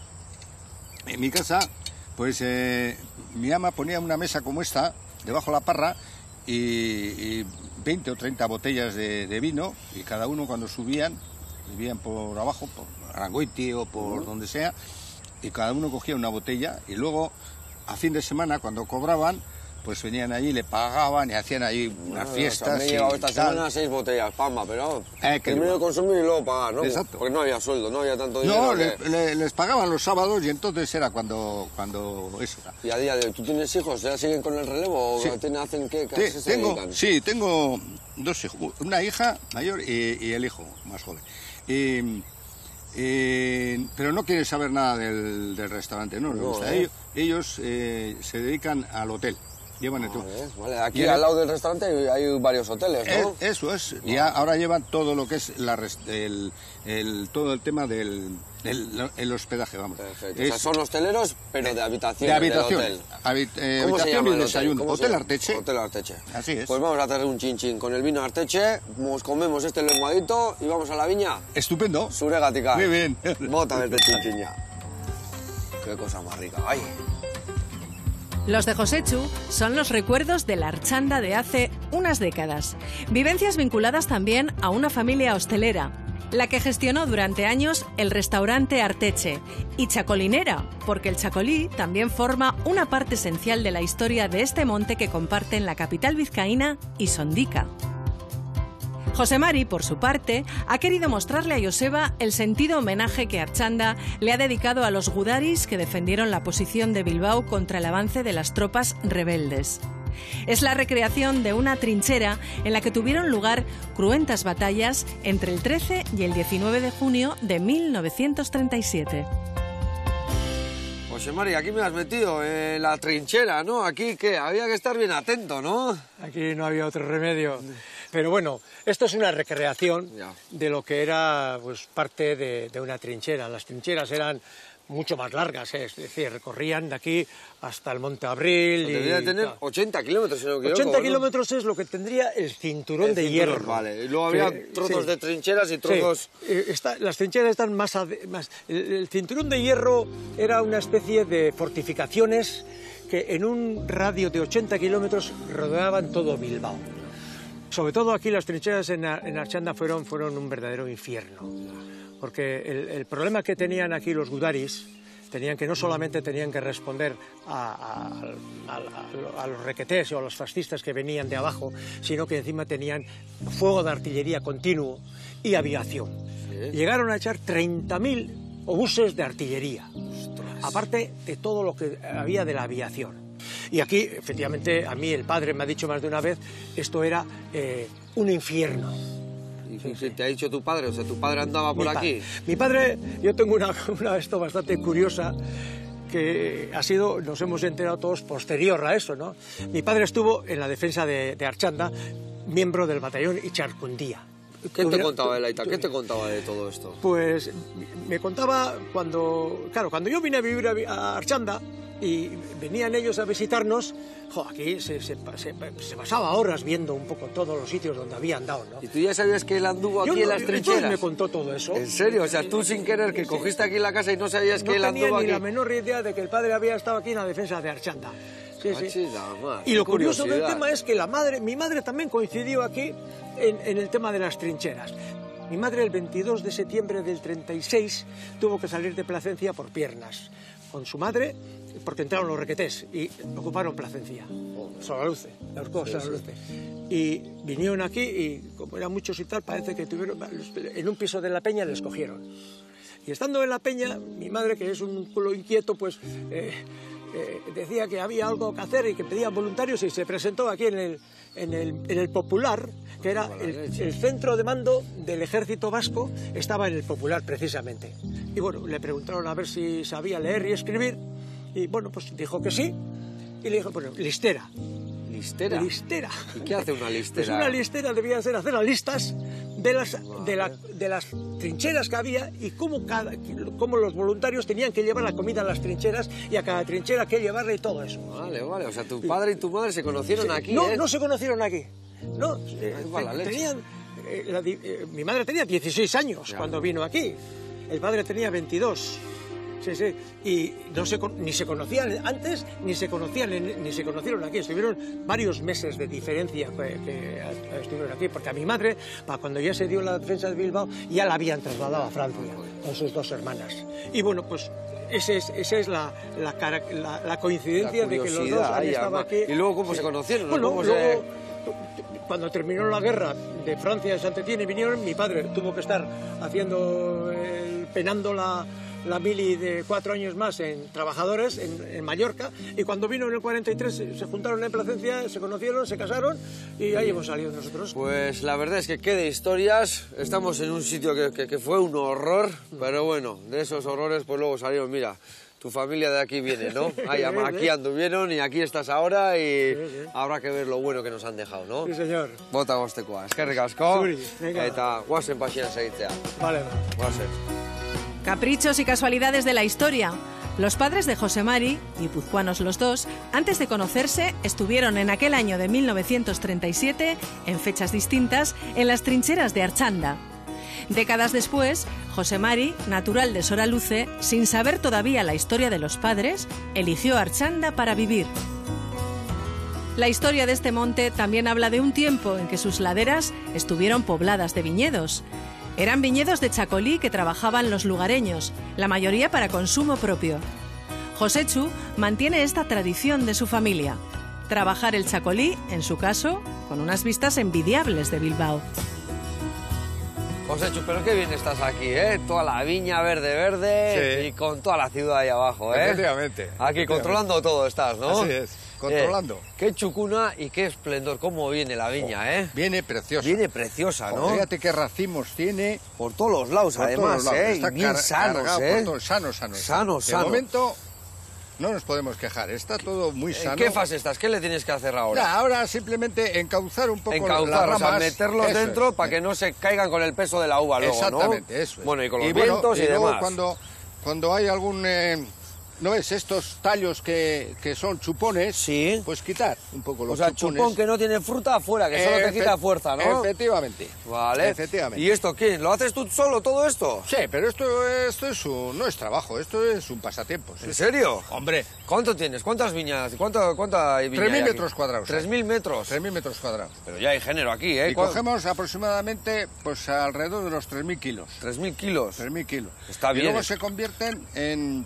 en mi casa, pues eh, mi ama ponía una mesa como esta, debajo de la parra, y, y veinte o treinta botellas de, de vino, y cada uno cuando subían, vivían por abajo, por Arangoiti o por donde sea, y cada uno cogía una botella, y luego, a fin de semana, cuando cobraban, pues venían allí, le pagaban y hacían ahí unas Ah, fiestas. o sea, me he y llevado esta tal. semana seis botellas, pamba, pero Eh, que primero igual. consumir y luego pagar, ¿no? Exacto. Porque no había sueldo, no había tanto dinero. No, que- le- le- les pagaban los sábados y entonces era cuando, cuando eso era. Y a día de hoy, ¿tú tienes hijos? ¿Ya siguen con el relevo o Sí. tienen- hacen qué? ¿Qué Te- se tengo, dedican? sí, tengo dos hijos, una hija mayor y, y el hijo más joven. Y, y- pero no quieren saber nada del, del restaurante, no les No, gusta. ¿eh? Ellos, ellos eh, se dedican al hotel, llevan el tour. Vale, vale. Aquí Y el- al lado del restaurante hay, hay varios hoteles, Eh, ¿no? eso es, y a- ahora llevan todo lo que es la res- el, el- todo el tema del, del- el hospedaje, vamos. Perfecto. Es O sea, son hosteleros, pero de habitación. de habitación, Del hotel. habi- eh, ¿Cómo se habitación llama y el hotel? desayuno. ¿Cómo se Hotel llama? Arteche. Hotel Arteche. Así es. Pues vamos a hacer un chin chin con el vino Arteche, nos comemos este lenguadito y vamos a la viña. Estupendo. Suregatica. Muy bien. Bota este chin chin ya. Qué cosa más rica. Ay. Los de Josechu son los recuerdos de la Archanda de hace unas décadas. Vivencias vinculadas también a una familia hostelera, la que gestionó durante años el restaurante Arteche, y chacolinera, porque el chacolí también forma una parte esencial de la historia de este monte que comparten la capital vizcaína y Sondica. José Mari, por su parte, ha querido mostrarle a Joseba el sentido homenaje que Archanda le ha dedicado a los gudaris que defendieron la posición de Bilbao contra el avance de las tropas rebeldes. Es la recreación de una trinchera en la que tuvieron lugar cruentas batallas entre el trece y el diecinueve de junio de mil novecientos treinta y siete. José Mari, aquí me has metido en la trinchera, ¿no? Aquí, ¿qué? Había que estar bien atento, ¿no? Aquí no había otro remedio. Pero bueno, esto es una recreación Ya. de lo que era pues, parte de, de una trinchera. Las trincheras eran mucho más largas, ¿eh? Es decir, recorrían de aquí hasta el Monte Abril. Y, Debería tener claro, ochenta kilómetros, si no me equivoco, ochenta ¿no? kilómetros es lo que tendría el cinturón El de cinturón, hierro. Vale, y luego había Que- trozos sí. de trincheras y trozos... Sí, eh, está- las trincheras están más, ade- más... El, el cinturón de hierro era una especie de fortificaciones que en un radio de ochenta kilómetros rodeaban todo Bilbao. Sobre todo aquí las trincheras en, Ar- en Archanda fueron, fueron un verdadero infierno. Porque el, el problema que tenían aquí los gudaris, tenían que no solamente tenían que responder a, a- a- a los requetés o a los fascistas que venían de abajo, sino que encima tenían fuego de artillería continuo y aviación. Sí. Llegaron a echar treinta mil obuses de artillería, aparte de todo lo que había de la aviación. Y aquí, efectivamente, a mí el padre me ha dicho más de una vez, esto era eh, un infierno. ¿Y qué te ha dicho tu padre? O sea, ¿tu padre andaba por Mi pa- aquí? Mi padre, yo tengo una, una esto bastante curiosa, que ha sido, nos hemos enterado todos posterior a eso, ¿no? Mi padre estuvo en la defensa de, de Archanda, miembro del batallón Icharcundía. ¿Qué te Hubiera- contaba el Aita? ¿Qué te contaba de todo esto? Pues me contaba cuando, claro, cuando yo vine a vivir a, Vi- a Archanda y venían ellos a visitarnos, jo, aquí se, se, se- se pasaba horas viendo un poco todos los sitios donde había andado, ¿no? ¿Y tú ya sabías que él anduvo Yo aquí en no- las entonces trincheras? me contó todo eso. ¿En serio? O sea, tú sin querer que cogiste aquí en la casa y no sabías que No él tenía anduvo ni aquí. la menor idea de que el padre había estado aquí en la defensa de Archanda. Sí, sí. Machida, man, Y lo qué curioso del curiosidad. tema es que la madre, mi madre también coincidió aquí en, en el tema de las trincheras. Mi madre el veintidós de septiembre del treinta y seis tuvo que salir de Plasencia por piernas con su madre porque entraron los requetés y ocuparon Plasencia. Solaluce, la Orcó, Solaluce. Y vinieron aquí y como eran muchos y tal, parece que tuvieron, en un piso de la Peña les cogieron. Y estando en la Peña, mi madre, que es un culo inquieto, pues eh, eh, decía que había algo que hacer y que pedía voluntarios y se presentó aquí en el, en el, en el Popular, que era el, el centro de mando del ejército vasco, estaba en el Popular precisamente. Y bueno, le preguntaron a ver si sabía leer y escribir y bueno, pues dijo que sí y le dijo, bueno, listera. ¿Listera? Listera. ¿Y qué hace una Pues listera? una listera debía ser hacer las listas de las, de, la- de las trincheras que había y cómo, cada, cómo los voluntarios tenían que llevar la comida a las trincheras y a cada trinchera que llevarle y todo eso. Vale, vale. O sea, tu padre y tu madre se conocieron aquí, no, ¿eh? no se conocieron aquí. No, eh, Ahí va la leche. tenían, eh, la di- eh, mi madre tenía dieciséis años Ya. cuando vino aquí. El padre tenía veintidós. Sí, sí. Y no se, con- ni se conocían antes, ni se conocían, en- ni se conocieron aquí. Estuvieron varios meses de diferencia que, que estuvieron aquí, porque a mi madre, para cuando ya se dio la defensa de Bilbao, ya la habían trasladado a Francia con sus dos hermanas. Y bueno, pues esa es, esa es la, la, cara- la- la coincidencia La de que los dos curiosidad, han ahí, estado además. aquí. ¿Y luego cómo se conocieron, no? Bueno, ¿Cómo luego, se- cuando terminó la guerra de Francia de Saint-Étienne y vinieron, mi padre tuvo que estar haciendo, el- penando la, la mili de cuatro años más en trabajadores en, en Mallorca, y cuando vino en el cuarenta y tres se se juntaron en Plasencia, se conocieron, se casaron y ahí hemos salido nosotros. Pues la verdad es que qué de historias. Estamos en un sitio que, que- que fue un horror, pero bueno, de esos horrores pues luego salieron, mira, tu familia de aquí viene, ¿no? Ay, ama, aquí anduvieron y aquí estás ahora y habrá que ver lo bueno que nos han dejado, ¿no? Sí, señor. Bota gostekoa, eskerrik asko, Zuri, venga. eta guazen pasian segitzea, Vale. guazen. Caprichos y casualidades de la historia. Los padres de José Mari, guipuzcoanos los dos, antes de conocerse, estuvieron en aquel año de mil novecientos treinta y siete, en fechas distintas, en las trincheras de Archanda. Décadas después, José Mari, natural de Soraluce, sin saber todavía la historia de los padres, eligió Archanda para vivir. La historia de este monte también habla de un tiempo en que sus laderas estuvieron pobladas de viñedos. Eran viñedos de chacolí que trabajaban los lugareños, la mayoría para consumo propio. Josechu mantiene esta tradición de su familia: trabajar el chacolí, en su caso, con unas vistas envidiables de Bilbao. Joséchu, pero qué bien estás aquí, ¿eh? Toda la viña verde, verde Sí. y con toda la ciudad ahí abajo, ¿eh? Efectivamente, Aquí efectivamente. controlando todo estás, ¿no? Así es, controlando. Eh, qué chucuna y qué esplendor, cómo viene la viña, ¿eh? Viene preciosa. Viene preciosa, ¿no? Fíjate qué racimos tiene. Por todos los lados, Por además, todos lados. ¿eh? Está Y bien car- sanos, cargado ¿eh? por todos, sanos, sanos. Sanos, De sanos. momento, no nos podemos quejar. Está todo muy sano. ¿En qué fase estás? ¿Qué le tienes que hacer ahora? Ya, ahora simplemente encauzar un poco Encauzar, las ramas. o sea, meterlos Eso dentro es. para que no se caigan con el peso de la uva luego, Exactamente, ¿no? eso es. Bueno, y con los y bueno, vientos y, y luego demás. Cuando, cuando hay algún... Eh, ¿no ves? Estos tallos que, que son chupones, Sí. pues quitar un poco los O sea, chupones. chupón que no tiene fruta afuera, que solo te Efe- quita fuerza, ¿no? Efectivamente. Vale. Efectivamente. ¿Y esto qué? ¿Lo haces tú solo todo esto? Sí, pero esto, esto es un, no es trabajo, esto es un pasatiempo. ¿En serio? Hombre, ¿Cuánto tienes? ¿Cuántas viñas? ¿Cuánto, cuánta hay viña tres mil hay aquí? metros cuadrados. tres mil metros. tres mil metros cuadrados. Pero ya hay género aquí, ¿eh? Y cogemos aproximadamente pues alrededor de los tres mil kilos. tres mil kilos. tres mil kilos. Está y bien. luego se convierten en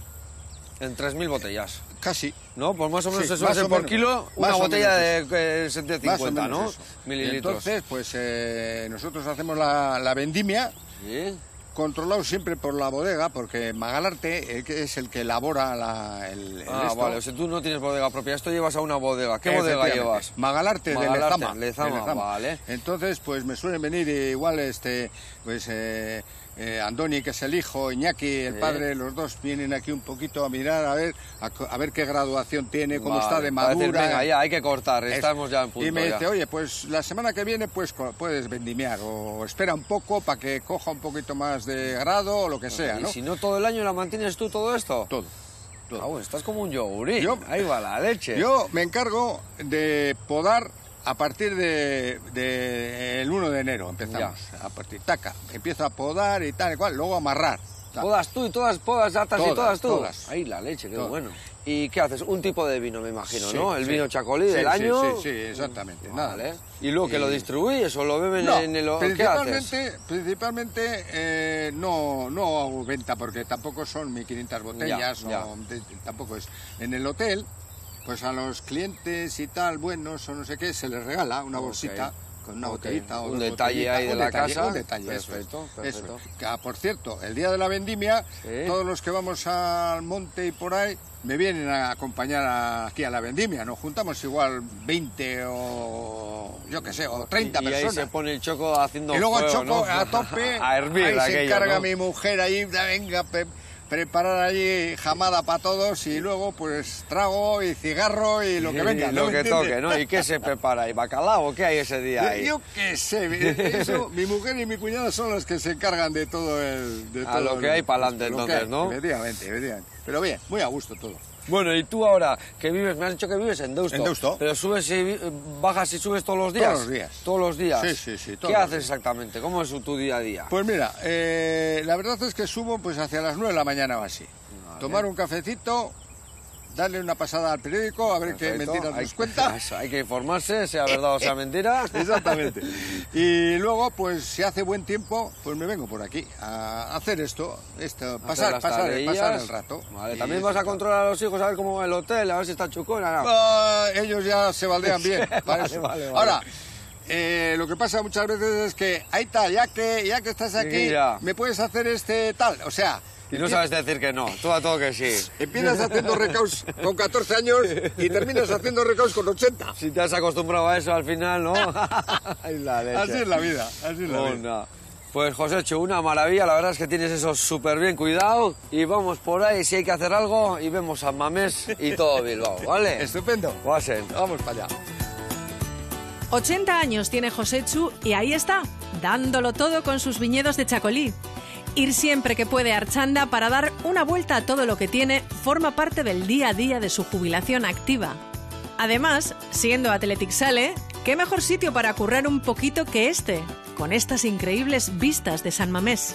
En tres mil botellas. casi. ¿No? Pues más o menos Sí, eso más hace o por menos. kilo una Más o botella menos de eh, setecientos cincuenta, más o menos ¿no? eso. Mililitros. Entonces, pues eh, nosotros hacemos la, la vendimia, Sí. controlado siempre por la bodega, porque Magalarte eh, que es el que elabora la, el, el Ah, esto. vale, o sea, tú no tienes bodega propia, esto llevas a una bodega. ¿Qué bodega Efectivamente. llevas? Magalarte, Magalarte, de Lezama. Lezama, de Lezama. vale. Entonces, pues me suelen venir igual, este, pues, eh, eh, Andoni, que es el hijo, Iñaki, el Sí. padre, los dos vienen aquí un poquito a mirar, a ver, a, co- a ver qué graduación tiene, cómo Vale, está de para decir, madura. venga, ya, hay que cortar, Es- estamos ya en punto. Y me ya. dice, oye, pues la semana que viene pues co- puedes vendimiar o espera un poco para que coja un poquito más de grado o lo que sea, ¿Y ¿no? si no todo el año la mantienes tú todo esto? Todo. todo. Ah, bueno, estás como un yogurí. Yo- Ahí va la leche. Yo me encargo de podar a partir de, de el uno de enero, empezamos. A partir, taca, empiezo a podar y tal y cual, luego amarrar. Ta. Todas tú y todas, todas atas y Todas, todas tú. todas. Ahí la leche, qué Todas. bueno. ¿Y qué haces? Un tipo de vino, me imagino, Sí, ¿no? El sí. vino chacolí Sí, del sí, año. Sí, sí, exactamente. Vale. Nada. ¿Y luego que Y- lo distribuyes o lo beben No, en el... ¿Qué haces? principalmente, principalmente eh, no, no hago venta porque tampoco son mil quinientas botellas, Ya, ya. o de- tampoco es. En el hotel, pues a los clientes y tal, buenos o no sé qué, se les regala una Ok. bolsita con una Ok. botellita o Un dos detalle botellitas, ahí de un la detalle, casa. un detalle, eso es, Perfecto, eso perfecto. es. Que, ah, por cierto, el día de la vendimia, Sí. todos los que vamos al monte y por ahí me vienen a acompañar a- aquí a la vendimia. Nos juntamos igual veinte o yo qué sé, o treinta y, y ahí personas. se pone el choco haciendo Y luego el fuego, choco ¿no? a tope, a hervir ahí se aquello, encarga ¿no? mi mujer ahí, da, venga, pe- preparar allí jamada para todos y luego pues trago y cigarro y lo que Y venga. ¿no lo me que entiendes? toque, ¿no? ¿Y qué se prepara? ¿Y bacalao o qué hay ese día ahí? Yo qué sé, eso, mi mujer y mi cuñada son los que se encargan de todo el... De A todo lo que el- hay pa'lante, lo que entonces, hay, ¿no? Efectivamente, efectivamente. Pero bien, muy a gusto todo. Bueno, y tú ahora, que vives, me has dicho que vives en Deusto. En Deusto. Pero subes y vi- bajas y subes todos los días. Todos los días. Todos los días. Sí, sí, sí, todos ¿Qué los haces días. exactamente? ¿Cómo es tu día a día? Pues mira, eh, la verdad es que subo pues hacia las nueve de la mañana o así. Tomar un cafecito, darle una pasada al periódico, a ver qué Perfecto. mentiras Hay nos que- cuenta. eso, hay que informarse, sea verdad o sea mentira. Exactamente. Y luego, pues si hace buen tiempo, pues me vengo por aquí a hacer esto, esto Hacer pasar, las pasar, tareillas. pasar el rato. Vale, Y también eso vas a está. controlar a los hijos a ver cómo va el hotel, a ver si está chucona. ¿No? Ah, ellos ya se baldean bien para Vale, eso. vale, vale. Ahora, eh, lo que pasa muchas veces es que, ahí está, ya que, ya que estás aquí, ya. me puedes hacer este tal. O sea, Y no empie- sabes decir que no, tú a todo que sí. empiezas haciendo recaus con catorce años y terminas haciendo recaus con ochenta. Si te has acostumbrado a eso al final, ¿no? Ay, la leche. Así es la vida, así es la vida. Onda. Pues Joséchu, una maravilla, la verdad es que tienes eso súper bien cuidado y vamos por ahí si hay que hacer algo y vemos a Mamés y todo Bilbao, ¿vale? Estupendo. Guasen. Vamos para allá. ochenta años tiene Joséchu y ahí está, dándolo todo con sus viñedos de Chacolí. Ir siempre que puede a Archanda para dar una vuelta a todo lo que tiene forma parte del día a día de su jubilación activa. Además, siendo Athletic Sale, qué mejor sitio para currar un poquito que este, con estas increíbles vistas de San Mamés.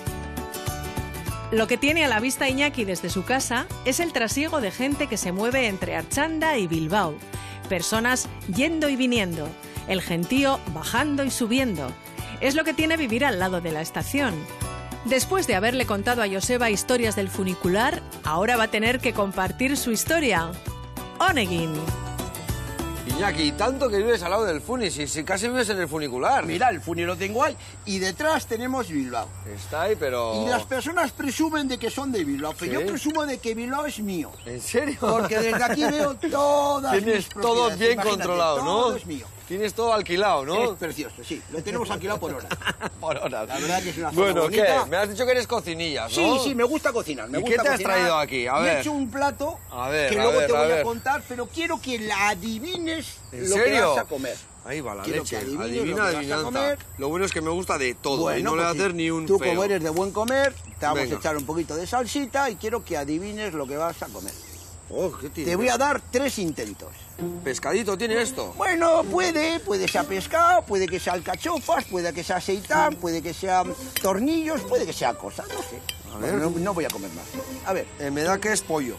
Lo que tiene a la vista Iñaki desde su casa es el trasiego de gente que se mueve entre Archanda y Bilbao. Personas yendo y viniendo, el gentío bajando y subiendo. Es lo que tiene vivir al lado de la estación. Después de haberle contado a Joseba historias del funicular, ahora va a tener que compartir su historia. Onegin. Iñaki, tanto que vives al lado del Funi, si, si casi vives en el funicular. Mira, el Funi lo tengo ahí y detrás tenemos Bilbao. Está ahí, pero... Y las personas presumen de que son de Bilbao, pero ¿Sí? yo presumo de que Bilbao es mío. ¿En serio? Porque desde aquí veo todas mis Tienes todo propiedades, bien imagínate, controlado, ¿no? Todo es mío. Tienes todo alquilado, ¿no? Es precioso, sí. Lo tenemos alquilado por hora. Por horas. La verdad que es una zona Bueno, bonita. ¿qué? Me has dicho que eres cocinillas, Sí, ¿no? sí, me gusta cocinar. Me ¿Y gusta qué te has cocinar. traído aquí? A Y ver. he hecho un plato A ver, que a luego ver, te a voy a, ver. contar, pero quiero que la adivines ¿En lo que serio? vas a comer. Ahí va la Quiero leche. que adivines lo que Adivina, vas a adivinanza. comer. Lo bueno es que me gusta de todo y Bueno, no le voy a pues hacer sí. ni un Tú, feo. como eres de buen comer, te vamos Venga. a echar un poquito de salsita y quiero que adivines lo que vas a comer. Oh, ¿qué tiene? Te voy a dar tres intentos. ¿Pescadito tiene esto? Bueno, puede, puede ser pescado, puede que sea alcachofas, puede que sea aceitán, puede que sean tornillos, puede que sea cosas, no sé. A ver. No, no voy a comer más. A ver. Eh, me da que es pollo.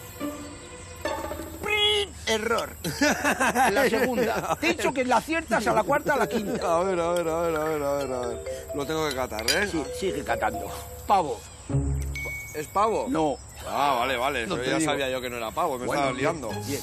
¡Prin! Error. La segunda. Te he dicho que la aciertas a la cuarta, a la quinta. A ver, a ver, a ver, a ver, a ver, a ver. Lo tengo que catar, ¿eh? Sí, sigue catando. Pavo. ¿Es pavo? No. Ah, vale, vale. No Eso te ya digo. sabía yo que no era pavo, me Bueno, estaba bien, liando. Bien.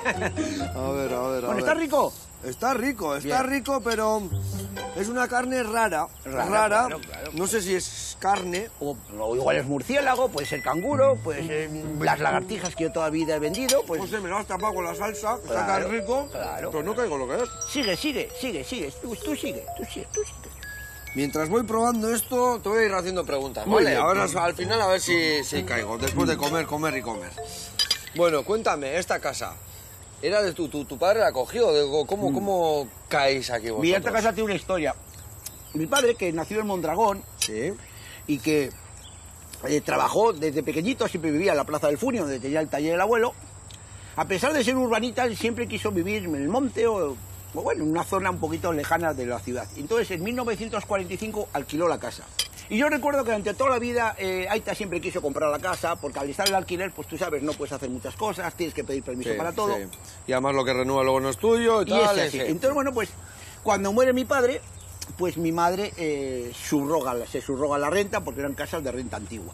A ver, a ver, a Bueno, ver. ¿está rico? Está rico, está Bien. rico, pero es una carne rara. Rara, Rara. claro, claro. No sé si es carne. O, o igual es murciélago, puede ser canguro, puede ser las lagartijas que yo toda la vida he vendido, pues... No sé, me lo has tapado con la salsa, que está Claro, tan rico, claro. pero no caigo lo que es. Sigue, sigue, sigue, sigue. Tú, tú sigue, tú sigue, tú sigue. Mientras voy probando esto, te voy a ir haciendo preguntas, Muy ¿vale? bien. Ahora al final a ver si, si caigo, después de comer, comer y comer. Bueno, cuéntame, esta casa, ¿era de tu, tu, tu padre la cogió? Digo, ¿cómo, ¿Cómo caéis aquí vosotros? Mira, esta casa tiene una historia. Mi padre, que nació en Mondragón Sí. y que eh, trabajó desde pequeñito, siempre vivía en la Plaza del Funio, donde tenía el taller del abuelo. A pesar de ser urbanita, él siempre quiso vivir en el monte o, o bueno, en una zona un poquito lejana de la ciudad. Entonces, en mil novecientos cuarenta y cinco alquiló la casa. Y yo recuerdo que durante toda la vida eh, Aita siempre quiso comprar la casa, porque al estar en el alquiler, pues tú sabes, no puedes hacer muchas cosas, tienes que pedir permiso Sí, para todo. sí. Y además lo que renueva luego no es tuyo y, Y tal. es así. sí. Entonces, bueno, pues cuando muere mi padre, pues mi madre eh, subroga, se subroga la renta porque eran casas de renta antigua.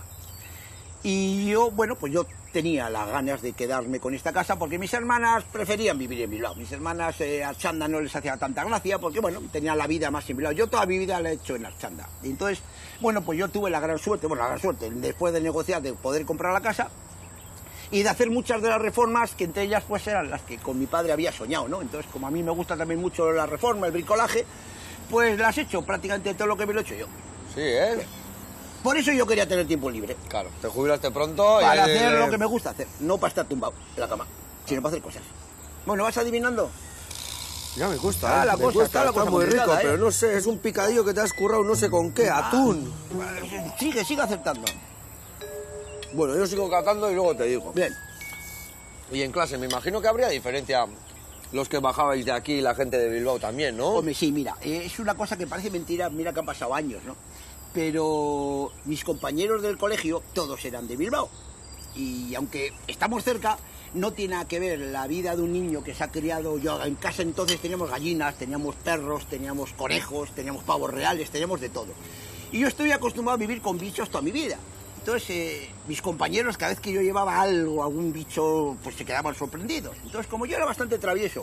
Y yo, bueno, pues yo tenía las ganas de quedarme con esta casa porque mis hermanas preferían vivir en Bilbao. Mis hermanas eh, Archanda no les hacía tanta gracia porque, bueno, tenían la vida más en Bilbao. Yo toda mi vida la he hecho en Archanda. Y entonces, bueno, pues yo tuve la gran suerte, bueno, la gran suerte, después de negociar, de poder comprar la casa y de hacer muchas de las reformas que entre ellas pues eran las que con mi padre había soñado, ¿no? Entonces, como a mí me gusta también mucho la reforma, el bricolaje, pues las he hecho prácticamente todo lo que me lo he hecho yo. Sí, ¿eh? Por eso yo quería tener tiempo libre. Claro, te jubilaste pronto y... Para ahí- hacer lo que me gusta hacer, no para estar tumbado en la cama, sino para hacer cosas. Bueno, ¿vas adivinando? Ya me cuesta, Está ¿eh? la me cosa, cuesta, está la cosa muy rico, complicada, ¿eh? pero no sé, es un picadillo que te has currado no sé con qué, atún. Sigue, sigue acertando. Bueno, yo sigo catando y luego te digo. Bien. Y en clase, me imagino que habría diferencia los que bajabais de aquí y la gente de Bilbao también, ¿no? Hombre, sí, mira, eh, es una cosa que parece mentira, mira que han pasado años, ¿no? Pero mis compañeros del colegio, todos eran de Bilbao. Y aunque estamos cerca, no tiene nada que ver la vida de un niño que se ha criado. Yo en casa entonces teníamos gallinas, teníamos perros, teníamos conejos, teníamos pavos reales, teníamos de todo. Y yo estoy acostumbrado a vivir con bichos toda mi vida. Entonces, eh, mis compañeros, cada vez que yo llevaba algo, algún bicho, pues se quedaban sorprendidos. Entonces, como yo era bastante travieso,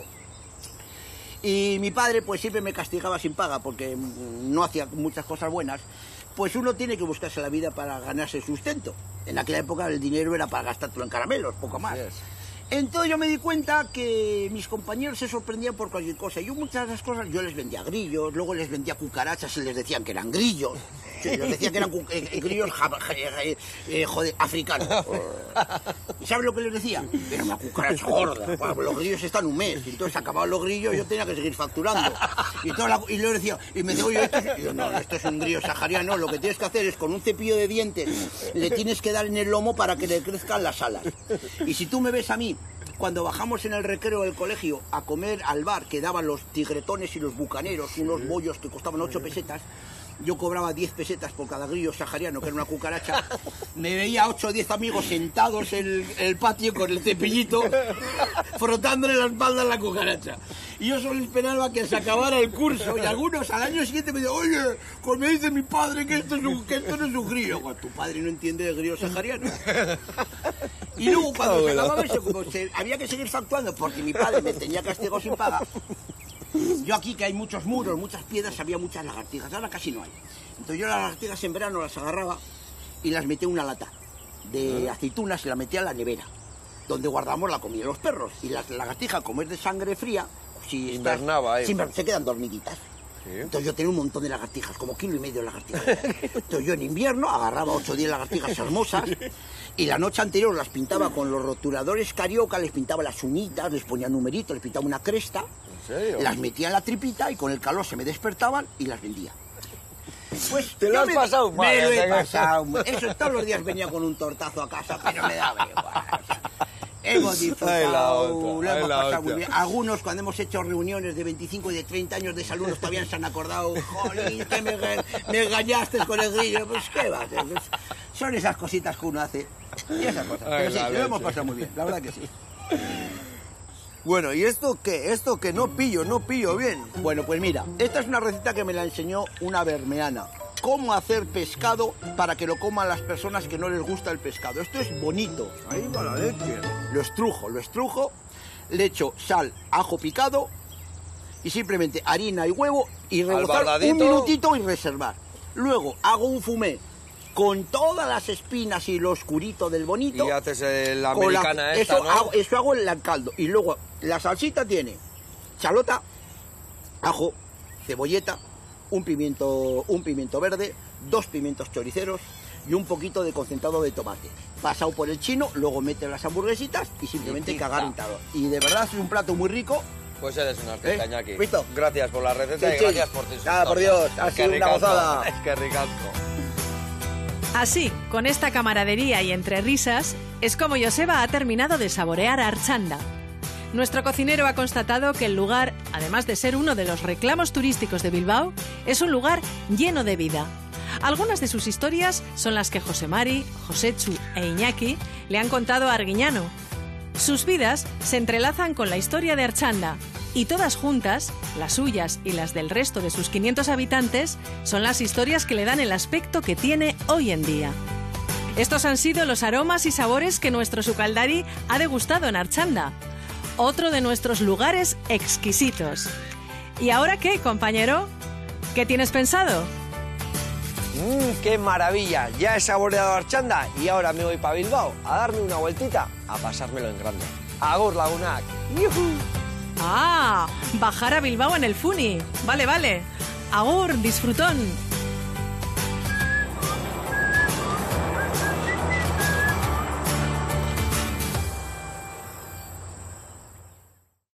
y mi padre pues siempre me castigaba sin paga porque mm, no hacía muchas cosas buenas, pues uno tiene que buscarse la vida para ganarse el sustento. En aquella época el dinero era para gastártelo en caramelos, poco más. Así es. Entonces yo me di cuenta que mis compañeros se sorprendían por cualquier cosa. Yo muchas de las cosas, yo les vendía grillos, luego les vendía cucarachas y les decían que eran grillos. Sí, les decía que eran cu- eh, grillos ja- ja- eh, eh, joder, africanos. ¿Y sabes lo que les decía? Era una cucaracha gorda. Bueno, los grillos están un mes. Y entonces acababan los grillos y yo tenía que seguir facturando. Y, toda la- y luego decía, y me decía, oye, esto es... Y yo, no, esto es un grillo sahariano. Lo que tienes que hacer es con un cepillo de dientes, le tienes que dar en el lomo para que le crezcan las alas. Y si tú me ves a mí, cuando bajamos en el recreo del colegio a comer al bar que daban los tigretones y los bucaneros, unos bollos que costaban ocho pesetas, yo cobraba diez pesetas por cada grillo sahariano, que era una cucaracha. Me veía ocho o diez amigos sentados en el, en el patio con el cepillito, frotándole la espalda a la cucaracha. Y yo solo esperaba que se acabara el curso, y algunos al año siguiente me decían, oye, pues me dice mi padre que esto, es un, que esto no es un grillo. Bueno, tu padre no entiende de grillo sahariano. Y luego cuando se acababa eso, como se, había que seguir facturando porque mi padre me tenía castigo sin paga, yo aquí que hay muchos muros, muchas piedras, había muchas lagartijas, ahora casi no hay. Entonces yo las lagartijas en verano las agarraba y las metía en una lata de aceitunas y las metía en la nevera, donde guardamos la comida de los perros. Y las lagartijas, como es de sangre fría, si estás, invernaba ahí. si se quedan dormiditas. ¿Sí? Entonces yo tenía un montón de lagartijas, como kilo y medio de lagartijas. Entonces yo en invierno agarraba ocho o diez lagartijas hermosas y la noche anterior las pintaba con los rotuladores Carioca, les pintaba las uñitas, les ponía numeritos, les pintaba una cresta. ¿En serio? Las metía en la tripita y con el calor se me despertaban y las vendía. Pues te lo has me, pasado mal. Me lo he pasado. Eso todos los días venía con un tortazo a casa, pero me daba igual. O sea, hemos disfrutado, lo hemos pasado muy bien. Algunos, cuando hemos hecho reuniones de veinticinco y de treinta años de alumnos, todavía se han acordado, jolín, que me, me engañaste con el grillo. Pues qué va, pues, son esas cositas que uno hace. Y esas cosas. Pero sí, lo hemos pasado muy bien, la verdad que sí. Bueno, ¿y esto qué? Esto que no pillo, no pillo bien. Bueno, pues mira, esta es una receta que me la enseñó una bermeana. Cómo hacer pescado para que lo coman las personas que no les gusta el pescado. Esto es bonito. Ahí va la leche. Lo estrujo, lo estrujo, le echo sal, ajo picado y simplemente harina y huevo y rebozar un minutito y reservar. Luego hago un fumé con todas las espinas y lo oscurito del bonito. Y haces la americana la, esta, eso, ¿no? hago, eso hago en el caldo. Y luego la salsita tiene chalota, ajo, cebolleta, un pimiento, un pimiento verde, dos pimientos choriceros y un poquito de concentrado de tomate. Pasado por el chino, luego metes las hamburguesitas y simplemente y cagar en todo. Y de verdad es un plato muy rico. Pues eres un artista, ¿Eh? Iñaki. ¿Visto? Gracias por la receta sí, y sí. gracias por tus Nada, por Dios, ha sido una gozada. Es que ricasco. Así, con esta camaradería y entre risas, es como Joseba ha terminado de saborear Artxanda. Nuestro cocinero ha constatado que el lugar, además de ser uno de los reclamos turísticos de Bilbao, es un lugar lleno de vida. Algunas de sus historias son las que José Mari, Josechu e Iñaki le han contado a Arguiñano. Sus vidas se entrelazan con la historia de Artxanda y todas juntas, las suyas y las del resto de sus quinientos habitantes, son las historias que le dan el aspecto que tiene hoy en día. Estos han sido los aromas y sabores que nuestro sukaldari ha degustado en Artxanda, otro de nuestros lugares exquisitos. ¿Y ahora qué, compañero? ¿Qué tienes pensado? Mmm, qué maravilla. Ya he saboreado Artxanda y ahora me voy para Bilbao a darme una vueltita, a pasármelo en grande. Agur, Lagunak. ¡Yujú! Ah, bajar a Bilbao en el Funi. Vale, vale. Agur, disfrutón.